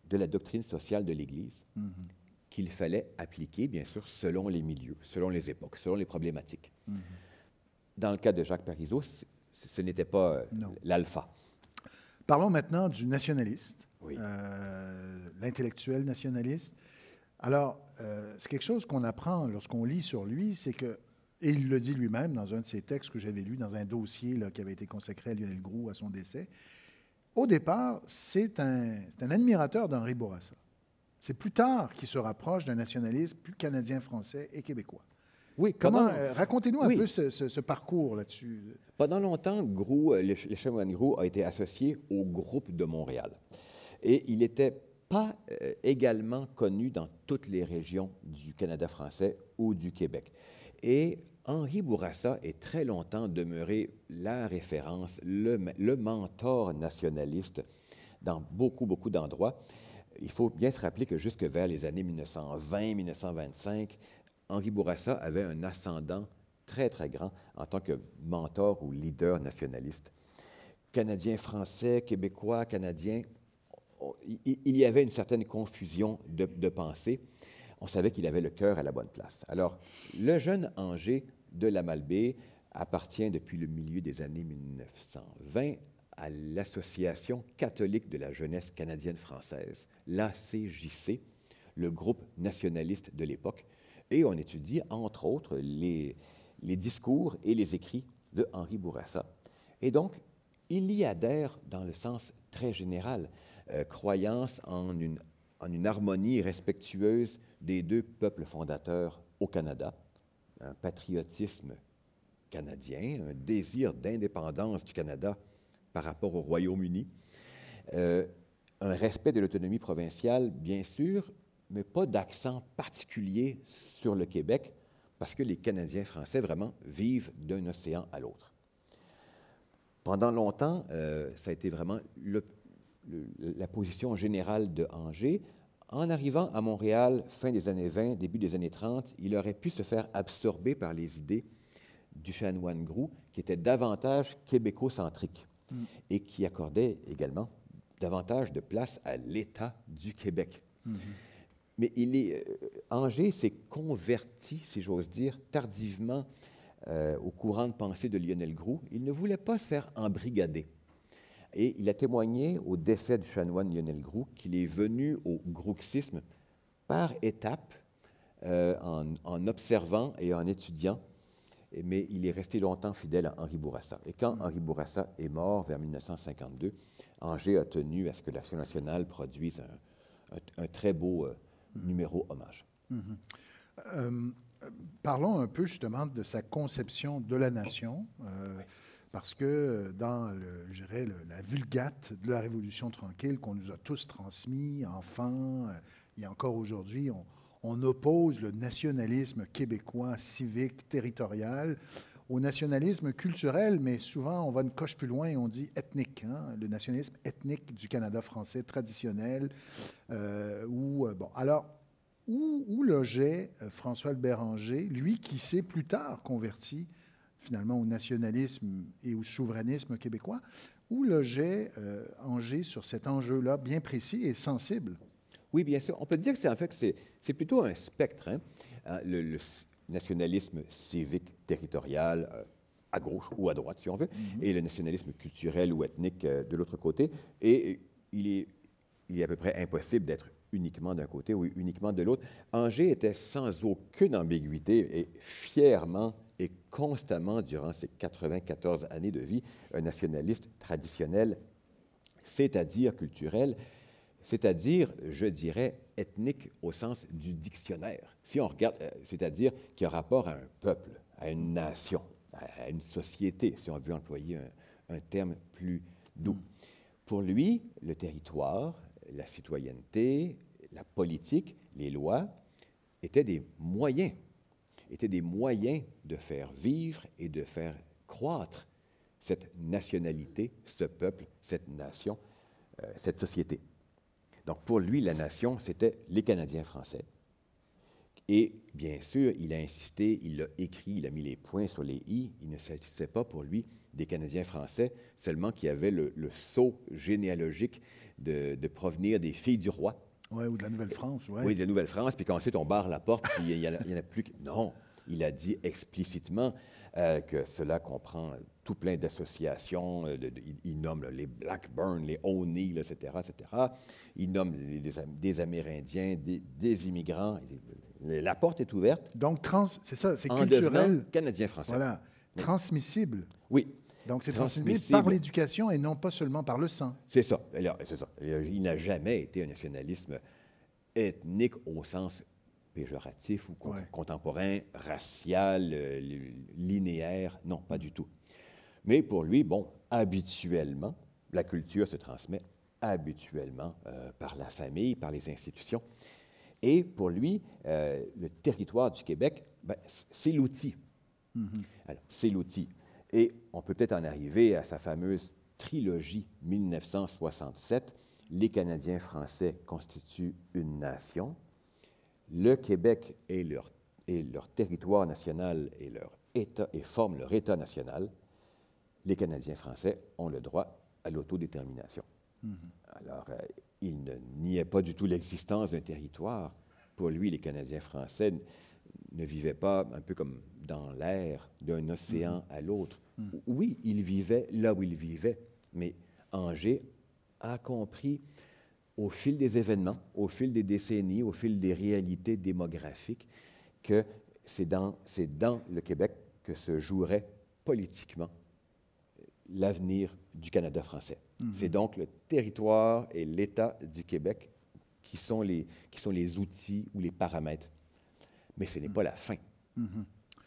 de la doctrine sociale de l'Église mm-hmm. qu'il fallait appliquer, bien sûr, selon les milieux, selon les époques, selon les problématiques. Mm-hmm. Dans le cas de Jacques Parizeau, ce n'était pas l'alpha. Parlons maintenant du nationaliste, oui. euh, l'intellectuel nationaliste. Alors, euh, c'est quelque chose qu'on apprend lorsqu'on lit sur lui, c'est que, et il le dit lui-même dans un de ses textes que j'avais lu, dans un dossier là, qui avait été consacré à Lionel Groulx à son décès, au départ, c'est un, c'est un admirateur d'Henri Bourassa. C'est plus tard qu'il se rapproche d'un nationalisme plus canadien, français et québécois. Oui, Comment, pendant... euh, racontez-nous un oui. peu ce, ce, ce parcours là-dessus. Pendant longtemps, Groulx, le, le chanoine Groulx a été associé au groupe de Montréal. Et il n'était pas euh, également connu dans toutes les régions du Canada français ou du Québec. Et Henri Bourassa est très longtemps demeuré la référence, le, le mentor nationaliste dans beaucoup, beaucoup d'endroits. Il faut bien se rappeler que jusque vers les années mille neuf cent vingt, mille neuf cent vingt-cinq, Henri Bourassa avait un ascendant très, très grand en tant que mentor ou leader nationaliste. Canadien, français, québécois, canadien, il y avait une certaine confusion de, de pensée. On savait qu'il avait le cœur à la bonne place. Alors, le jeune Angers de la Malbaie appartient depuis le milieu des années mille neuf cent vingt à l'Association catholique de la jeunesse canadienne-française, l'A C J C, le groupe nationaliste de l'époque. Et on étudie, entre autres, les, les discours et les écrits de Henri Bourassa. Et donc, il y adhère dans le sens très général, euh, croyance en une, en une harmonie respectueuse des deux peuples fondateurs au Canada, un patriotisme canadien, un désir d'indépendance du Canada par rapport au Royaume-Uni, euh, un respect de l'autonomie provinciale, bien sûr, mais pas d'accent particulier sur le Québec, parce que les Canadiens français, vraiment, vivent d'un océan à l'autre. Pendant longtemps, euh, ça a été vraiment le, le, la position générale de Angers. En arrivant à Montréal, fin des années vingt, début des années trente, il aurait pu se faire absorber par les idées du chanoine Groulx, qui étaient davantage québécocentriques mm. et qui accordaient également davantage de place à l'État du Québec. Mm-hmm. Mais il est, euh, Angers s'est converti, si j'ose dire, tardivement euh, au courant de pensée de Lionel Groulx. Il ne voulait pas se faire embrigader. Et il a témoigné au décès du chanoine Lionel Groulx qu'il est venu au grouxisme par étapes, euh, en, en observant et en étudiant, mais il est resté longtemps fidèle à Henri Bourassa. Et quand mmh. Henri Bourassa est mort, vers mille neuf cent cinquante-deux, Angers a tenu à ce que l'Action nationale produise un, un, un très beau euh, mmh. numéro hommage. Mmh. Euh, parlons un peu justement de sa conception de la nation. Euh, Parce que dans le, je dirais, le, la vulgate de la Révolution tranquille qu'on nous a tous transmis, enfants, et encore aujourd'hui, on, on oppose le nationalisme québécois, civique, territorial, au nationalisme culturel, mais souvent on va une coche plus loin et on dit ethnique, hein, le nationalisme ethnique du Canada français traditionnel. Euh, où, bon, alors, où, où logeait François Béranger, lui qui s'est plus tard converti finalement au nationalisme et au souverainisme québécois, où logeait euh, Angers sur cet enjeu-là bien précis et sensible? Oui, bien sûr. On peut dire que c'est en fait c'est, c'est plutôt un spectre, hein? le, le nationalisme civique territorial euh, à gauche ou à droite, si on veut, mm-hmm. et le nationalisme culturel ou ethnique euh, de l'autre côté. Et il est, il est à peu près impossible d'être uniquement d'un côté ou uniquement de l'autre. Angers était sans aucune ambiguïté et fièrement et constamment, durant ses quatre-vingt-quatorze années de vie, un nationaliste traditionnel, c'est-à-dire culturel, c'est-à-dire, je dirais, ethnique au sens du dictionnaire. Si on regarde, c'est-à-dire qui a rapport à un peuple, à une nation, à une société, si on veut employer un, un terme plus doux. Mm. Pour lui, le territoire, la citoyenneté, la politique, les lois étaient des moyens étaient des moyens de faire vivre et de faire croître cette nationalité, ce peuple, cette nation, euh, cette société. Donc, pour lui, la nation, c'était les Canadiens français, Et bien sûr, il a insisté, il l'a écrit, il a mis les points sur les i. Il ne s'agissait pas pour lui des Canadiens français, seulement qui avaient le, le sceau généalogique de, de provenir des filles du roi. Oui, ou de la Nouvelle-France, oui. Oui, de la Nouvelle-France, puis qu'ensuite on barre la porte, puis il n'y en, en a plus que... Non, il a dit explicitement euh, que cela comprend tout plein d'associations. De, de, il, il nomme là, les Blackburn, les O'Neill, et cetera, et cetera. Il nomme les, les, des Amérindiens, des, des immigrants. Les, la porte est ouverte. Donc, trans, c'est ça, c'est en culturel. Canadien-français. Voilà, oui. Transmissible. Oui. Donc, c'est transmissible par l'éducation et non pas seulement par le sang. C'est ça. Alors, c'est ça. Il n'a jamais été un nationalisme ethnique au sens péjoratif ou con ouais. contemporain, racial, euh, linéaire. Non, pas du tout. Mais pour lui, bon, habituellement, la culture se transmet habituellement euh, par la famille, par les institutions. Et pour lui, euh, le territoire du Québec, ben, c'est l'outil. Mm-hmm. Alors, c'est l'outil. Et on peut peut-être en arriver à sa fameuse trilogie mille neuf cent soixante-sept, les Canadiens français constituent une nation, le Québec est leur, est leur territoire national et leur État et forment leur État national. Les Canadiens français ont le droit à l'autodétermination. Mm-hmm. Alors, euh, il ne niait pas du tout l'existence d'un territoire. Pour lui, les Canadiens français ne vivaient pas un peu comme dans l'air d'un océan mm-hmm. à l'autre. Mm-hmm. Oui, ils vivaient là où ils vivaient, mais Angers a compris au fil des événements, au fil des décennies, au fil des réalités démographiques, que c'est dans, c'est dans le Québec que se jouerait politiquement l'avenir du Canada français. Mm-hmm. C'est donc le territoire et l'État du Québec qui sont les, qui sont les outils ou les paramètres. Mais ce n'est mm-hmm. pas la fin. Mm-hmm.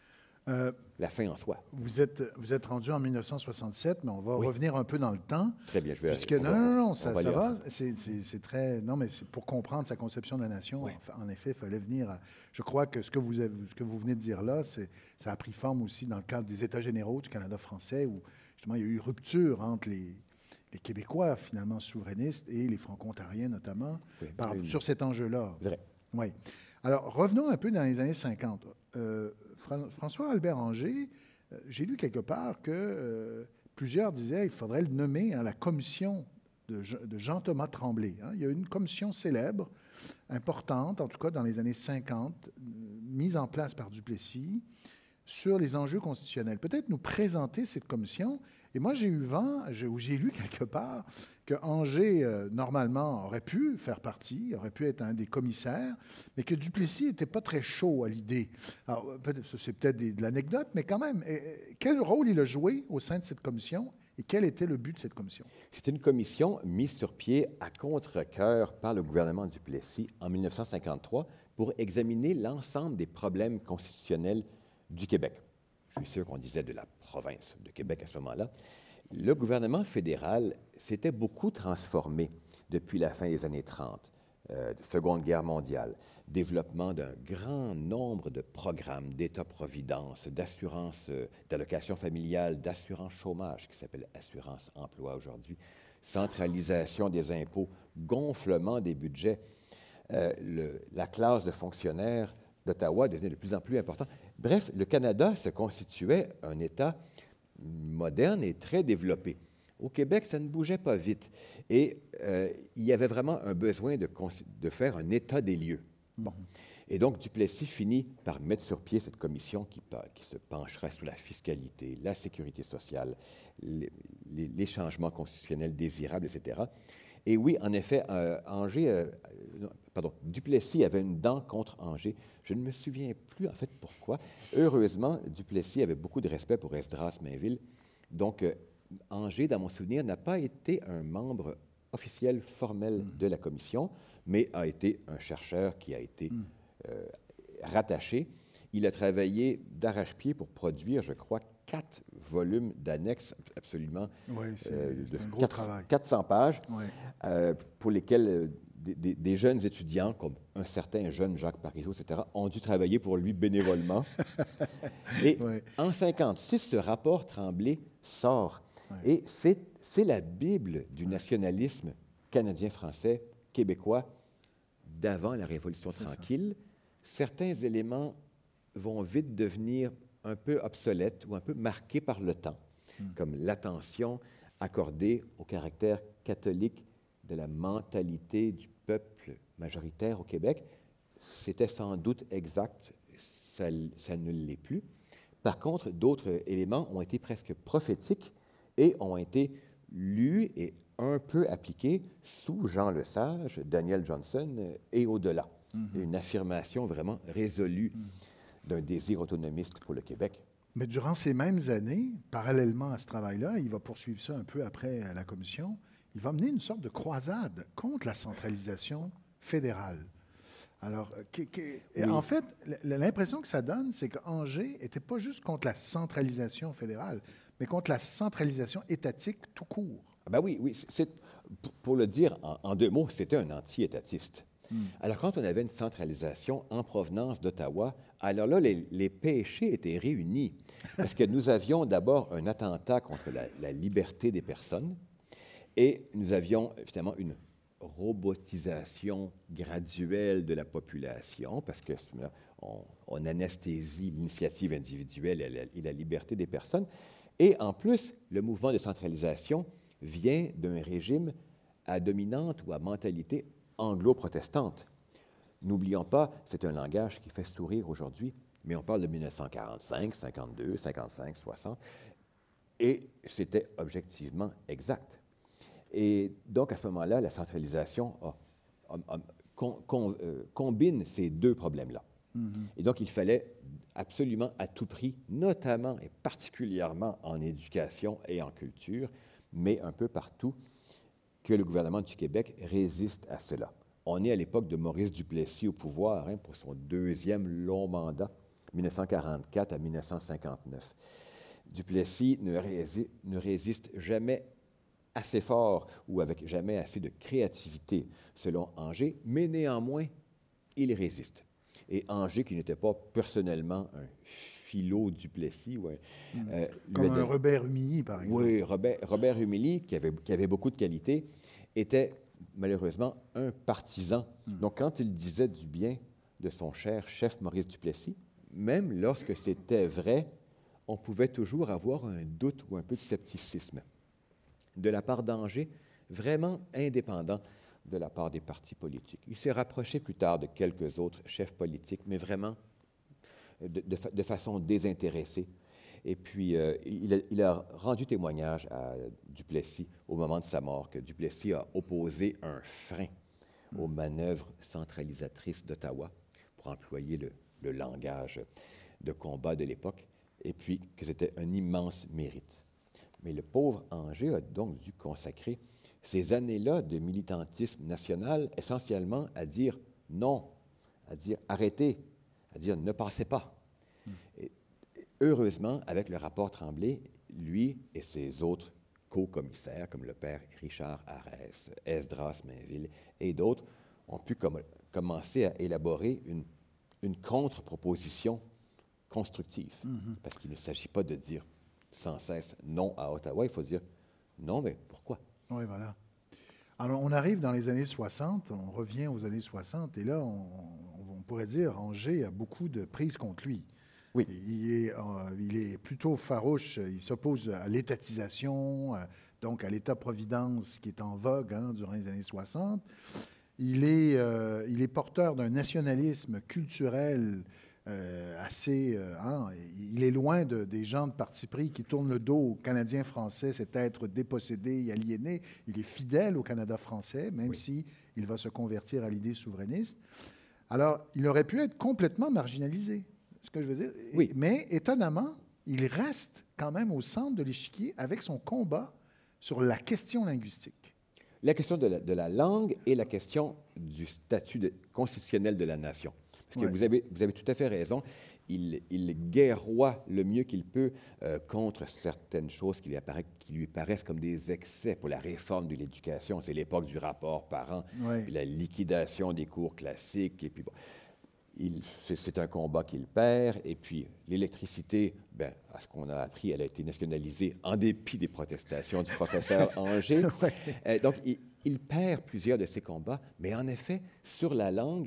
Euh, la fin en soi. Vous êtes, vous êtes rendu en mille neuf cent soixante-sept, mais on va oui. revenir un peu dans le temps. Très bien, je vais... Puisque, non, va, non, non, ça, va, ça va. C'est, c'est, c'est très... Non, mais c'est pour comprendre sa conception de la nation, oui. en, en effet, il fallait venir... À, je crois que ce que, vous avez, ce que vous venez de dire là, c'est, ça a pris forme aussi dans le cadre des États généraux du Canada français, où, justement, il y a eu rupture entre les, les Québécois, finalement, souverainistes, et les Franco-Ontariens, notamment, oui, par, oui. sur cet enjeu-là. Vrai. Oui. Alors, revenons un peu dans les années cinquante. Euh, François-Albert Angers, euh, j'ai lu quelque part que euh, plusieurs disaient qu'il faudrait le nommer à la commission de, de Jean-Thomas Tremblay. Hein. Il y a une commission célèbre, importante, en tout cas dans les années cinquante, euh, mise en place par Duplessis sur les enjeux constitutionnels. Peut-être nous présenter cette commission. Et moi, j'ai eu vent, ou j'ai lu quelque part, que Angers, euh, normalement, aurait pu faire partie, aurait pu être un des commissaires, mais que Duplessis n'était pas très chaud à l'idée. Alors, c'est peut-être des, de l'anecdote, mais quand même, et, quel rôle il a joué au sein de cette commission et quel était le but de cette commission? C'est une commission mise sur pied à contre-cœur par le gouvernement Duplessis en mille neuf cent cinquante-trois pour examiner l'ensemble des problèmes constitutionnels du Québec. Je suis sûr qu'on disait de la province de Québec à ce moment-là. Le gouvernement fédéral s'était beaucoup transformé depuis la fin des années trente, euh, de Seconde Guerre mondiale, développement d'un grand nombre de programmes d'État-providence, d'assurance, euh, d'allocation familiale, d'assurance chômage, qui s'appelle Assurance Emploi aujourd'hui, centralisation des impôts, gonflement des budgets. Euh, le, la classe de fonctionnaires d'Ottawa devenait de plus en plus importante. Bref, le Canada se constituait un État moderne et très développé. Au Québec, ça ne bougeait pas vite. Et euh, il y avait vraiment un besoin de, de faire un état des lieux. Bon. Et donc, Duplessis finit par mettre sur pied cette commission qui, qui se pencherait sur la fiscalité, la sécurité sociale, les, les, les changements constitutionnels désirables, et cetera. Et oui, en effet, euh, Angers, euh, pardon, Duplessis avait une dent contre Angers. Je ne me souviens plus, en fait, pourquoi. Heureusement, Duplessis avait beaucoup de respect pour Esdras Mainville. Donc, euh, Angers, dans mon souvenir, n'a pas été un membre officiel, formel mm. de la commission, mais a été un chercheur qui a été mm. euh, rattaché. Il a travaillé d'arrache-pied pour produire, je crois, quatre volumes d'annexes absolument oui, c'est, euh, c'est de un gros quatre, travail. quatre cents pages, oui. euh, pour lesquels euh, des, des, des jeunes étudiants, comme un certain jeune Jacques Parizeau, et cetera, ont dû travailler pour lui bénévolement. Et oui. en cinquante-six, ce rapport Tremblay sort. Oui. Et c'est, c'est la Bible du nationalisme canadien-français, québécois, d'avant la Révolution c'est tranquille. Ça. certains éléments vont vite devenir un peu obsolètes ou un peu marqués par le temps, mm. comme l'attention accordée au caractère catholique de la mentalité du peuple majoritaire au Québec. C'était sans doute exact, ça, ça ne l'est plus. Par contre, d'autres éléments ont été presque prophétiques et ont été lus et un peu appliqués sous Jean Lesage, Daniel Johnson et au-delà. Mm-hmm. Une affirmation vraiment résolue mm-hmm. d'un désir autonomiste pour le Québec. Mais durant ces mêmes années, parallèlement à ce travail-là, il va poursuivre ça un peu après à la Commission, il va mener une sorte de croisade contre la centralisation fédérale. Alors, qui, qui, oui. en fait, l'impression que ça donne, c'est qu'Angers n'était pas juste contre la centralisation fédérale, mais contre la centralisation étatique tout court. Ah ben oui, oui. C'est, pour le dire en, en deux mots, c'était un anti-étatiste. Mm. Alors, quand on avait une centralisation en provenance d'Ottawa, alors là, les, les péchés étaient réunis. Parce que nous avions d'abord un attentat contre la, la liberté des personnes et nous avions finalement une robotisation graduelle de la population, parce que on, on anesthésie l'initiative individuelle et la, et la liberté des personnes. Et en plus, le mouvement de centralisation vient d'un régime à dominante ou à mentalité anglo-protestante. N'oublions pas, c'est un langage qui fait sourire aujourd'hui, mais on parle de mille neuf cent quarante-cinq, cinquante-deux, cinquante-cinq, soixante, et c'était objectivement exact. Et donc, à ce moment-là, la centralisation a, a, a, con, con, euh, combine ces deux problèmes-là. Mm-hmm. Et donc, il fallait absolument à tout prix, notamment et particulièrement en éducation et en culture, mais un peu partout, que le gouvernement du Québec résiste à cela. On est à l'époque de Maurice Duplessis au pouvoir, hein, pour son deuxième long mandat, mille neuf cent quarante-quatre à mille neuf cent cinquante-neuf. Duplessis ne, rési- ne résiste jamais assez fort ou avec jamais assez de créativité, selon Angers, mais néanmoins, il résiste. Et Angers, qui n'était pas personnellement un philo-Duplessis, ou un, mmh. euh, comme un donné... Robert Humilly, par exemple. Oui, Robert, Robert Humilly, qui avait, qui avait beaucoup de qualités, était malheureusement un partisan. Mmh. Donc, quand il disait du bien de son cher chef Maurice Duplessis, même lorsque c'était vrai, on pouvait toujours avoir un doute ou un peu de scepticisme. De la part d'Angers, vraiment indépendant de la part des partis politiques. Il s'est rapproché plus tard de quelques autres chefs politiques, mais vraiment de, de, de façon désintéressée. Et puis, euh, il, a, il a rendu témoignage à Duplessis au moment de sa mort, que Duplessis a opposé un frein aux manœuvres centralisatrices d'Ottawa, pour employer le, le langage de combat de l'époque, et puis que c'était un immense mérite. Mais le pauvre Angers a donc dû consacrer ces années-là de militantisme national essentiellement à dire non, à dire arrêtez, à dire ne passez pas. Mm. Et, heureusement, avec le rapport Tremblay, lui et ses autres co-commissaires, comme le père Richard Arès, Esdras Mainville et d'autres, ont pu com- commencer à élaborer une, une contre-proposition constructive. Mm-hmm. Parce qu'il ne s'agit pas de dire sans cesse non à Ottawa, il faut dire non, mais pourquoi? Oui, voilà. Alors, on arrive dans les années soixante, on revient aux années soixante, et là, on, on pourrait dire Angers a beaucoup de prises contre lui. Oui. Il est, euh, il est plutôt farouche, il s'oppose à l'étatisation, euh, donc à l'État-providence qui est en vogue hein, durant les années soixante. Il est, euh, il est porteur d'un nationalisme culturel Euh, assez... Euh, hein, il est loin de, des gens de parti pris qui tournent le dos aux Canadiens français, cet être dépossédé et aliéné. Il est fidèle au Canada français, même oui. si il va se convertir à l'idée souverainiste. Alors, il aurait pu être complètement marginalisé, ce que je veux dire. Oui. Mais, étonnamment, il reste quand même au centre de l'échiquier avec son combat sur la question linguistique. La question de la, de la langue et la question du statut de, constitutionnel de la nation. Parce que ouais. vous, avez, vous avez tout à fait raison, il, il guerroie le mieux qu'il peut euh, contre certaines choses qui lui, apparaît, qui lui paraissent comme des excès pour la réforme de l'éducation. C'est l'époque du rapport parent, ouais. puis la liquidation des cours classiques. Et puis bon, il, c'est, c'est un combat qu'il perd. Et puis l'électricité, ben, à ce qu'on a appris, elle a été nationalisée en dépit des protestations du professeur Angers. Ouais. Euh, donc, il, il perd plusieurs de ses combats. Mais en effet, sur la langue,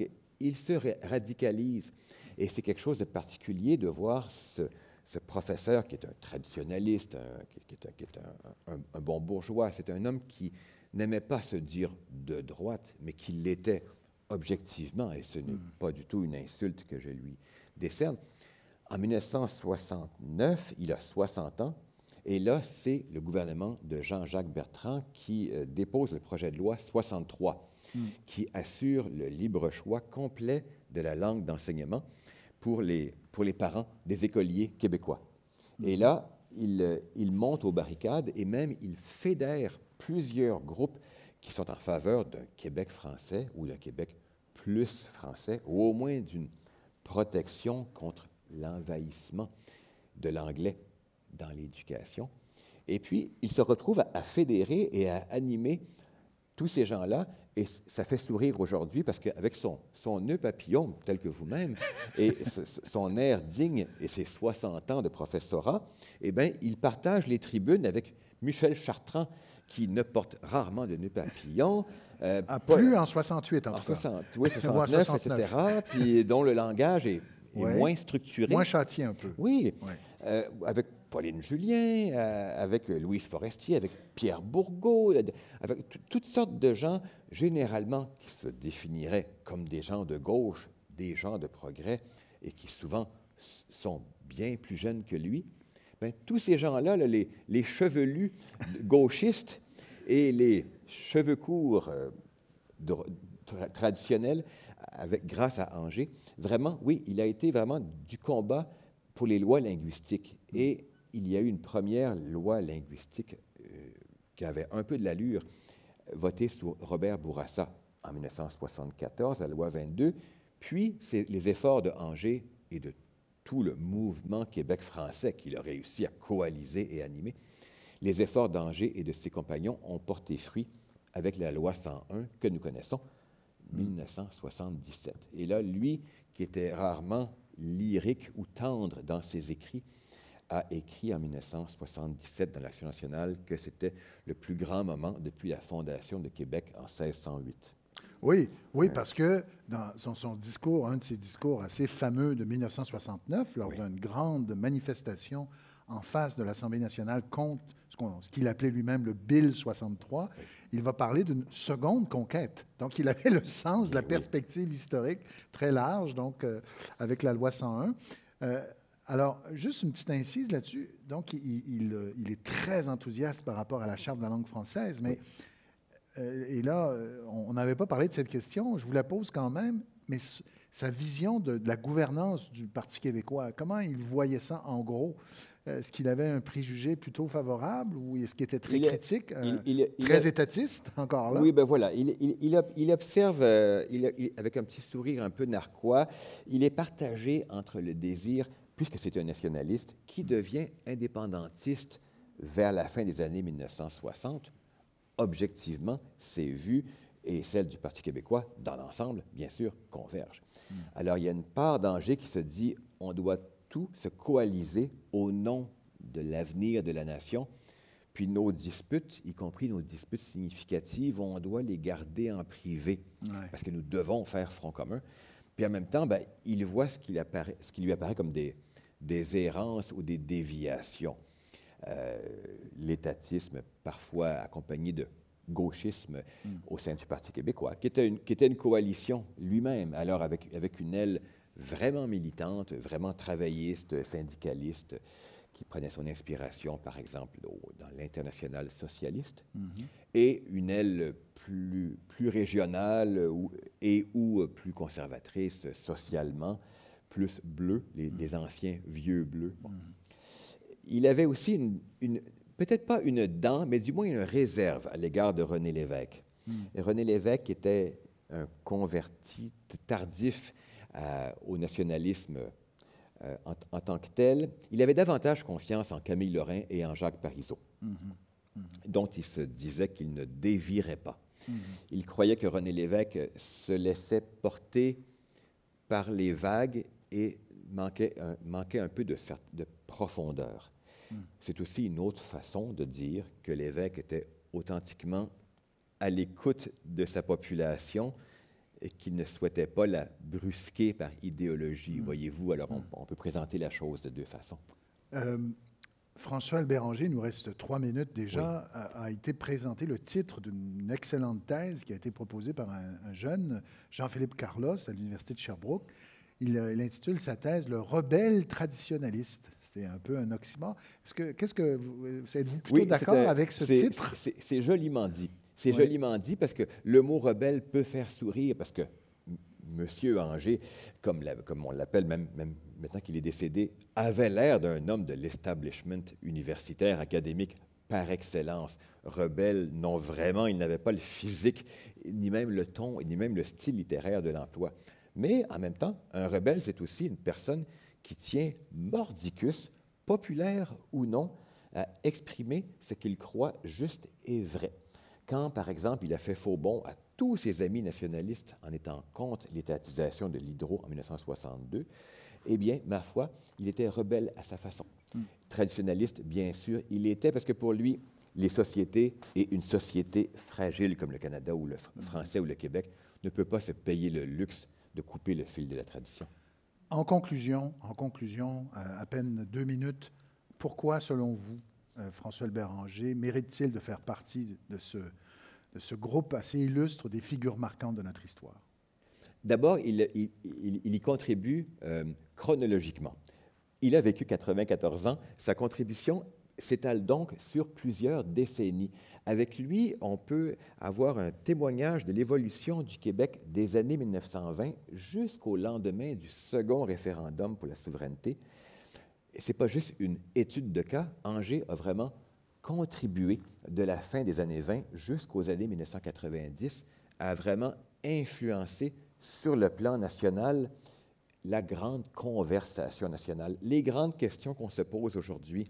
il se radicalise. Et c'est quelque chose de particulier de voir ce, ce professeur qui est un traditionnaliste, un, qui, qui est, un, qui est un, un, un bon bourgeois. C'est un homme qui n'aimait pas se dire de droite, mais qui l'était objectivement, et ce n'est pas du tout une insulte que je lui décerne. En mille neuf cent soixante-neuf, il a soixante ans, et là, c'est le gouvernement de Jean-Jacques Bertrand qui euh, dépose le projet de loi soixante-trois, mm. qui assure le libre choix complet de la langue d'enseignement pour les, pour les parents des écoliers québécois. Mm. Et là, il, il monte aux barricades et même il fédère plusieurs groupes qui sont en faveur d'un Québec français ou d'un Québec plus français, ou au moins d'une protection contre l'envahissement de l'anglais dans l'éducation. Et puis, il se retrouve à, à fédérer et à animer tous ces gens-là, et ça fait sourire aujourd'hui parce qu'avec son, son nœud papillon, tel que vous-même, et son air digne et ses soixante ans de professorat, eh bien, il partage les tribunes avec Michel Chartrand, qui ne porte rarement de nœud papillon. Euh, ah, plus Paul, en soixante-huit, en, en tout soixante, cas. Oui, soixante-neuf, et cetera, puis dont le langage est, est ouais. moins structuré. Moins châtié un peu. Oui, ouais. euh, avec Pauline Julien, euh, avec Louise Forestier, avec Pierre Bourgault, avec t- toutes sortes de gens, généralement, qui se définiraient comme des gens de gauche, des gens de progrès, et qui souvent sont bien plus jeunes que lui. Bien, tous ces gens-là, là, les, les chevelus gauchistes et les cheveux courts euh, de, tra- traditionnels, avec, grâce à Anger, vraiment, oui, il a été vraiment du combat pour les lois linguistiques. Et il y a eu une première loi linguistique euh, qui avait un peu de l'allure, votée sous Robert Bourassa en mille neuf cent soixante-quatorze, la loi vingt-deux. Puis, c'est les efforts de Anger et de tout le mouvement Québec français qu'il a réussi à coaliser et animer. Les efforts d'Anger et de ses compagnons ont porté fruit avec la loi cent un que nous connaissons, mille neuf cent soixante-dix-sept. Et là, lui, qui était rarement lyrique ou tendre dans ses écrits, a écrit en mille neuf cent soixante-dix-sept dans l'Action nationale que c'était le plus grand moment depuis la fondation de Québec en seize cent huit. Oui, oui, parce que dans son, son discours, un de ses discours assez fameux de mille neuf cent soixante-neuf, lors oui. d'une grande manifestation en face de l'Assemblée nationale contre ce, qu'on, ce qu'il appelait lui-même le Bill soixante-trois, oui. il va parler d'une seconde conquête. Donc, il avait le sens de la oui, perspective oui. historique très large, donc euh, avec la loi cent un. Euh, alors, juste une petite incise là-dessus. Donc, il, il, il est très enthousiaste par rapport à la Charte de la langue française, mais... Oui. Et là, on n'avait pas parlé de cette question, je vous la pose quand même, mais sa vision de, de la gouvernance du Parti québécois, comment il voyait ça en gros? Est-ce qu'il avait un préjugé plutôt favorable ou est-ce qu'il était très il critique, est, euh, il, il, très il étatiste encore là? Oui, ben voilà, il, il, il, il observe euh, il, il, avec un petit sourire un peu narquois, il est partagé entre le désir, puisque c'est un nationaliste, qui devient indépendantiste vers la fin des années mille neuf cent soixante. Objectivement, ses vues et celles du Parti québécois, dans l'ensemble, bien sûr, convergent. Mm. Alors, il y a une part d'Anger qui se dit on doit tout se coaliser au nom de l'avenir de la nation, puis nos disputes, y compris nos disputes significatives, on doit les garder en privé, ouais. parce que nous devons faire front commun. Puis en même temps, ben, il voit ce, qu'il apparaît, ce qui lui apparaît comme des, des errances ou des déviations. Euh, l'étatisme, parfois accompagné de gauchisme mm. au sein du Parti québécois, qui était une, qui était une coalition lui-même, alors avec, avec une aile vraiment militante, vraiment travailliste, syndicaliste, qui prenait son inspiration, par exemple, dans l'Internationale socialiste, mm-hmm. et une aile plus, plus régionale ou, et ou plus conservatrice socialement, plus bleue, les, mm. les anciens vieux bleus. Bon. Mm. Il avait aussi, une, une, peut-être pas une dent, mais du moins une réserve à l'égard de René Lévesque. Mm. Et René Lévesque était un converti tardif euh, au nationalisme euh, en, en tant que tel. Il avait davantage confiance en Camille Lorrain et en Jacques Parizeau, mm-hmm. Mm-hmm. dont il se disait qu'il ne dévierait pas. Mm-hmm. Il croyait que René Lévesque se laissait porter par les vagues et manquait un, manquait un peu de, de profondeur. Mm. C'est aussi une autre façon de dire que l'évêque était authentiquement à l'écoute de sa population et qu'il ne souhaitait pas la brusquer par idéologie, Mm. voyez-vous. Alors, on, Mm. on peut présenter la chose de deux façons. Euh, François Béranger, il nous reste trois minutes déjà, oui. a, a été présenté le titre d'une excellente thèse qui a été proposée par un, un jeune, Jean-Philippe Carlos, à l'Université de Sherbrooke. Il, il intitule sa thèse « Le rebelle traditionnaliste ». C'était un peu un oxymore. Est-ce que, qu'est-ce que vous, êtes-vous plutôt oui, d'accord avec ce c'est, titre? C'est, c'est joliment dit. C'est oui. joliment dit parce que le mot « rebelle » peut faire sourire parce que Monsieur Anger, comme, la, comme on l'appelle même, même maintenant qu'il est décédé, avait l'air d'un homme de l'establishment universitaire, académique par excellence. Rebelle, non vraiment, il n'avait pas le physique, ni même le ton, ni même le style littéraire de l'emploi. Mais en même temps, un rebelle, c'est aussi une personne qui tient mordicus, populaire ou non, à exprimer ce qu'il croit juste et vrai. Quand, par exemple, il a fait faux bond à tous ses amis nationalistes en étant contre l'étatisation de l'hydro en mille neuf cent soixante-deux, eh bien, ma foi, il était rebelle à sa façon. Mm. Traditionnaliste, bien sûr, il était parce que pour lui, les sociétés et une société fragile comme le Canada ou le français ou le Québec ne peut pas se payer le luxe de couper le fil de la tradition. En conclusion, en conclusion, euh, à peine deux minutes, pourquoi, selon vous, euh, François Béranger mérite-t-il de faire partie de ce, de ce groupe assez illustre des figures marquantes de notre histoire? D'abord, il, il, il, il y contribue euh, chronologiquement. Il a vécu quatre-vingt-quatorze ans. Sa contribution s'étale donc sur plusieurs décennies. Avec lui, on peut avoir un témoignage de l'évolution du Québec des années mille neuf cent vingt jusqu'au lendemain du second référendum pour la souveraineté. Ce n'est pas juste une étude de cas. Anger a vraiment contribué de la fin des années vingt jusqu'aux années mille neuf cent quatre-vingt-dix à vraiment influencer sur le plan national la grande conversation nationale. Les grandes questions qu'on se pose aujourd'hui,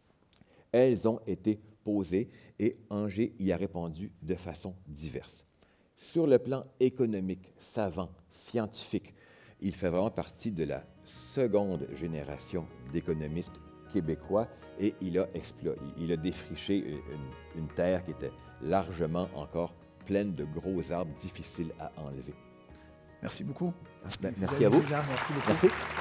elles ont été posées et Anger y a répondu de façon diverse. Sur le plan économique, savant, scientifique, il fait vraiment partie de la seconde génération d'économistes québécois et il a, explo- il a défriché une, une terre qui était largement encore pleine de gros arbres difficiles à enlever. Merci beaucoup. Merci à vous. Merci beaucoup. Merci.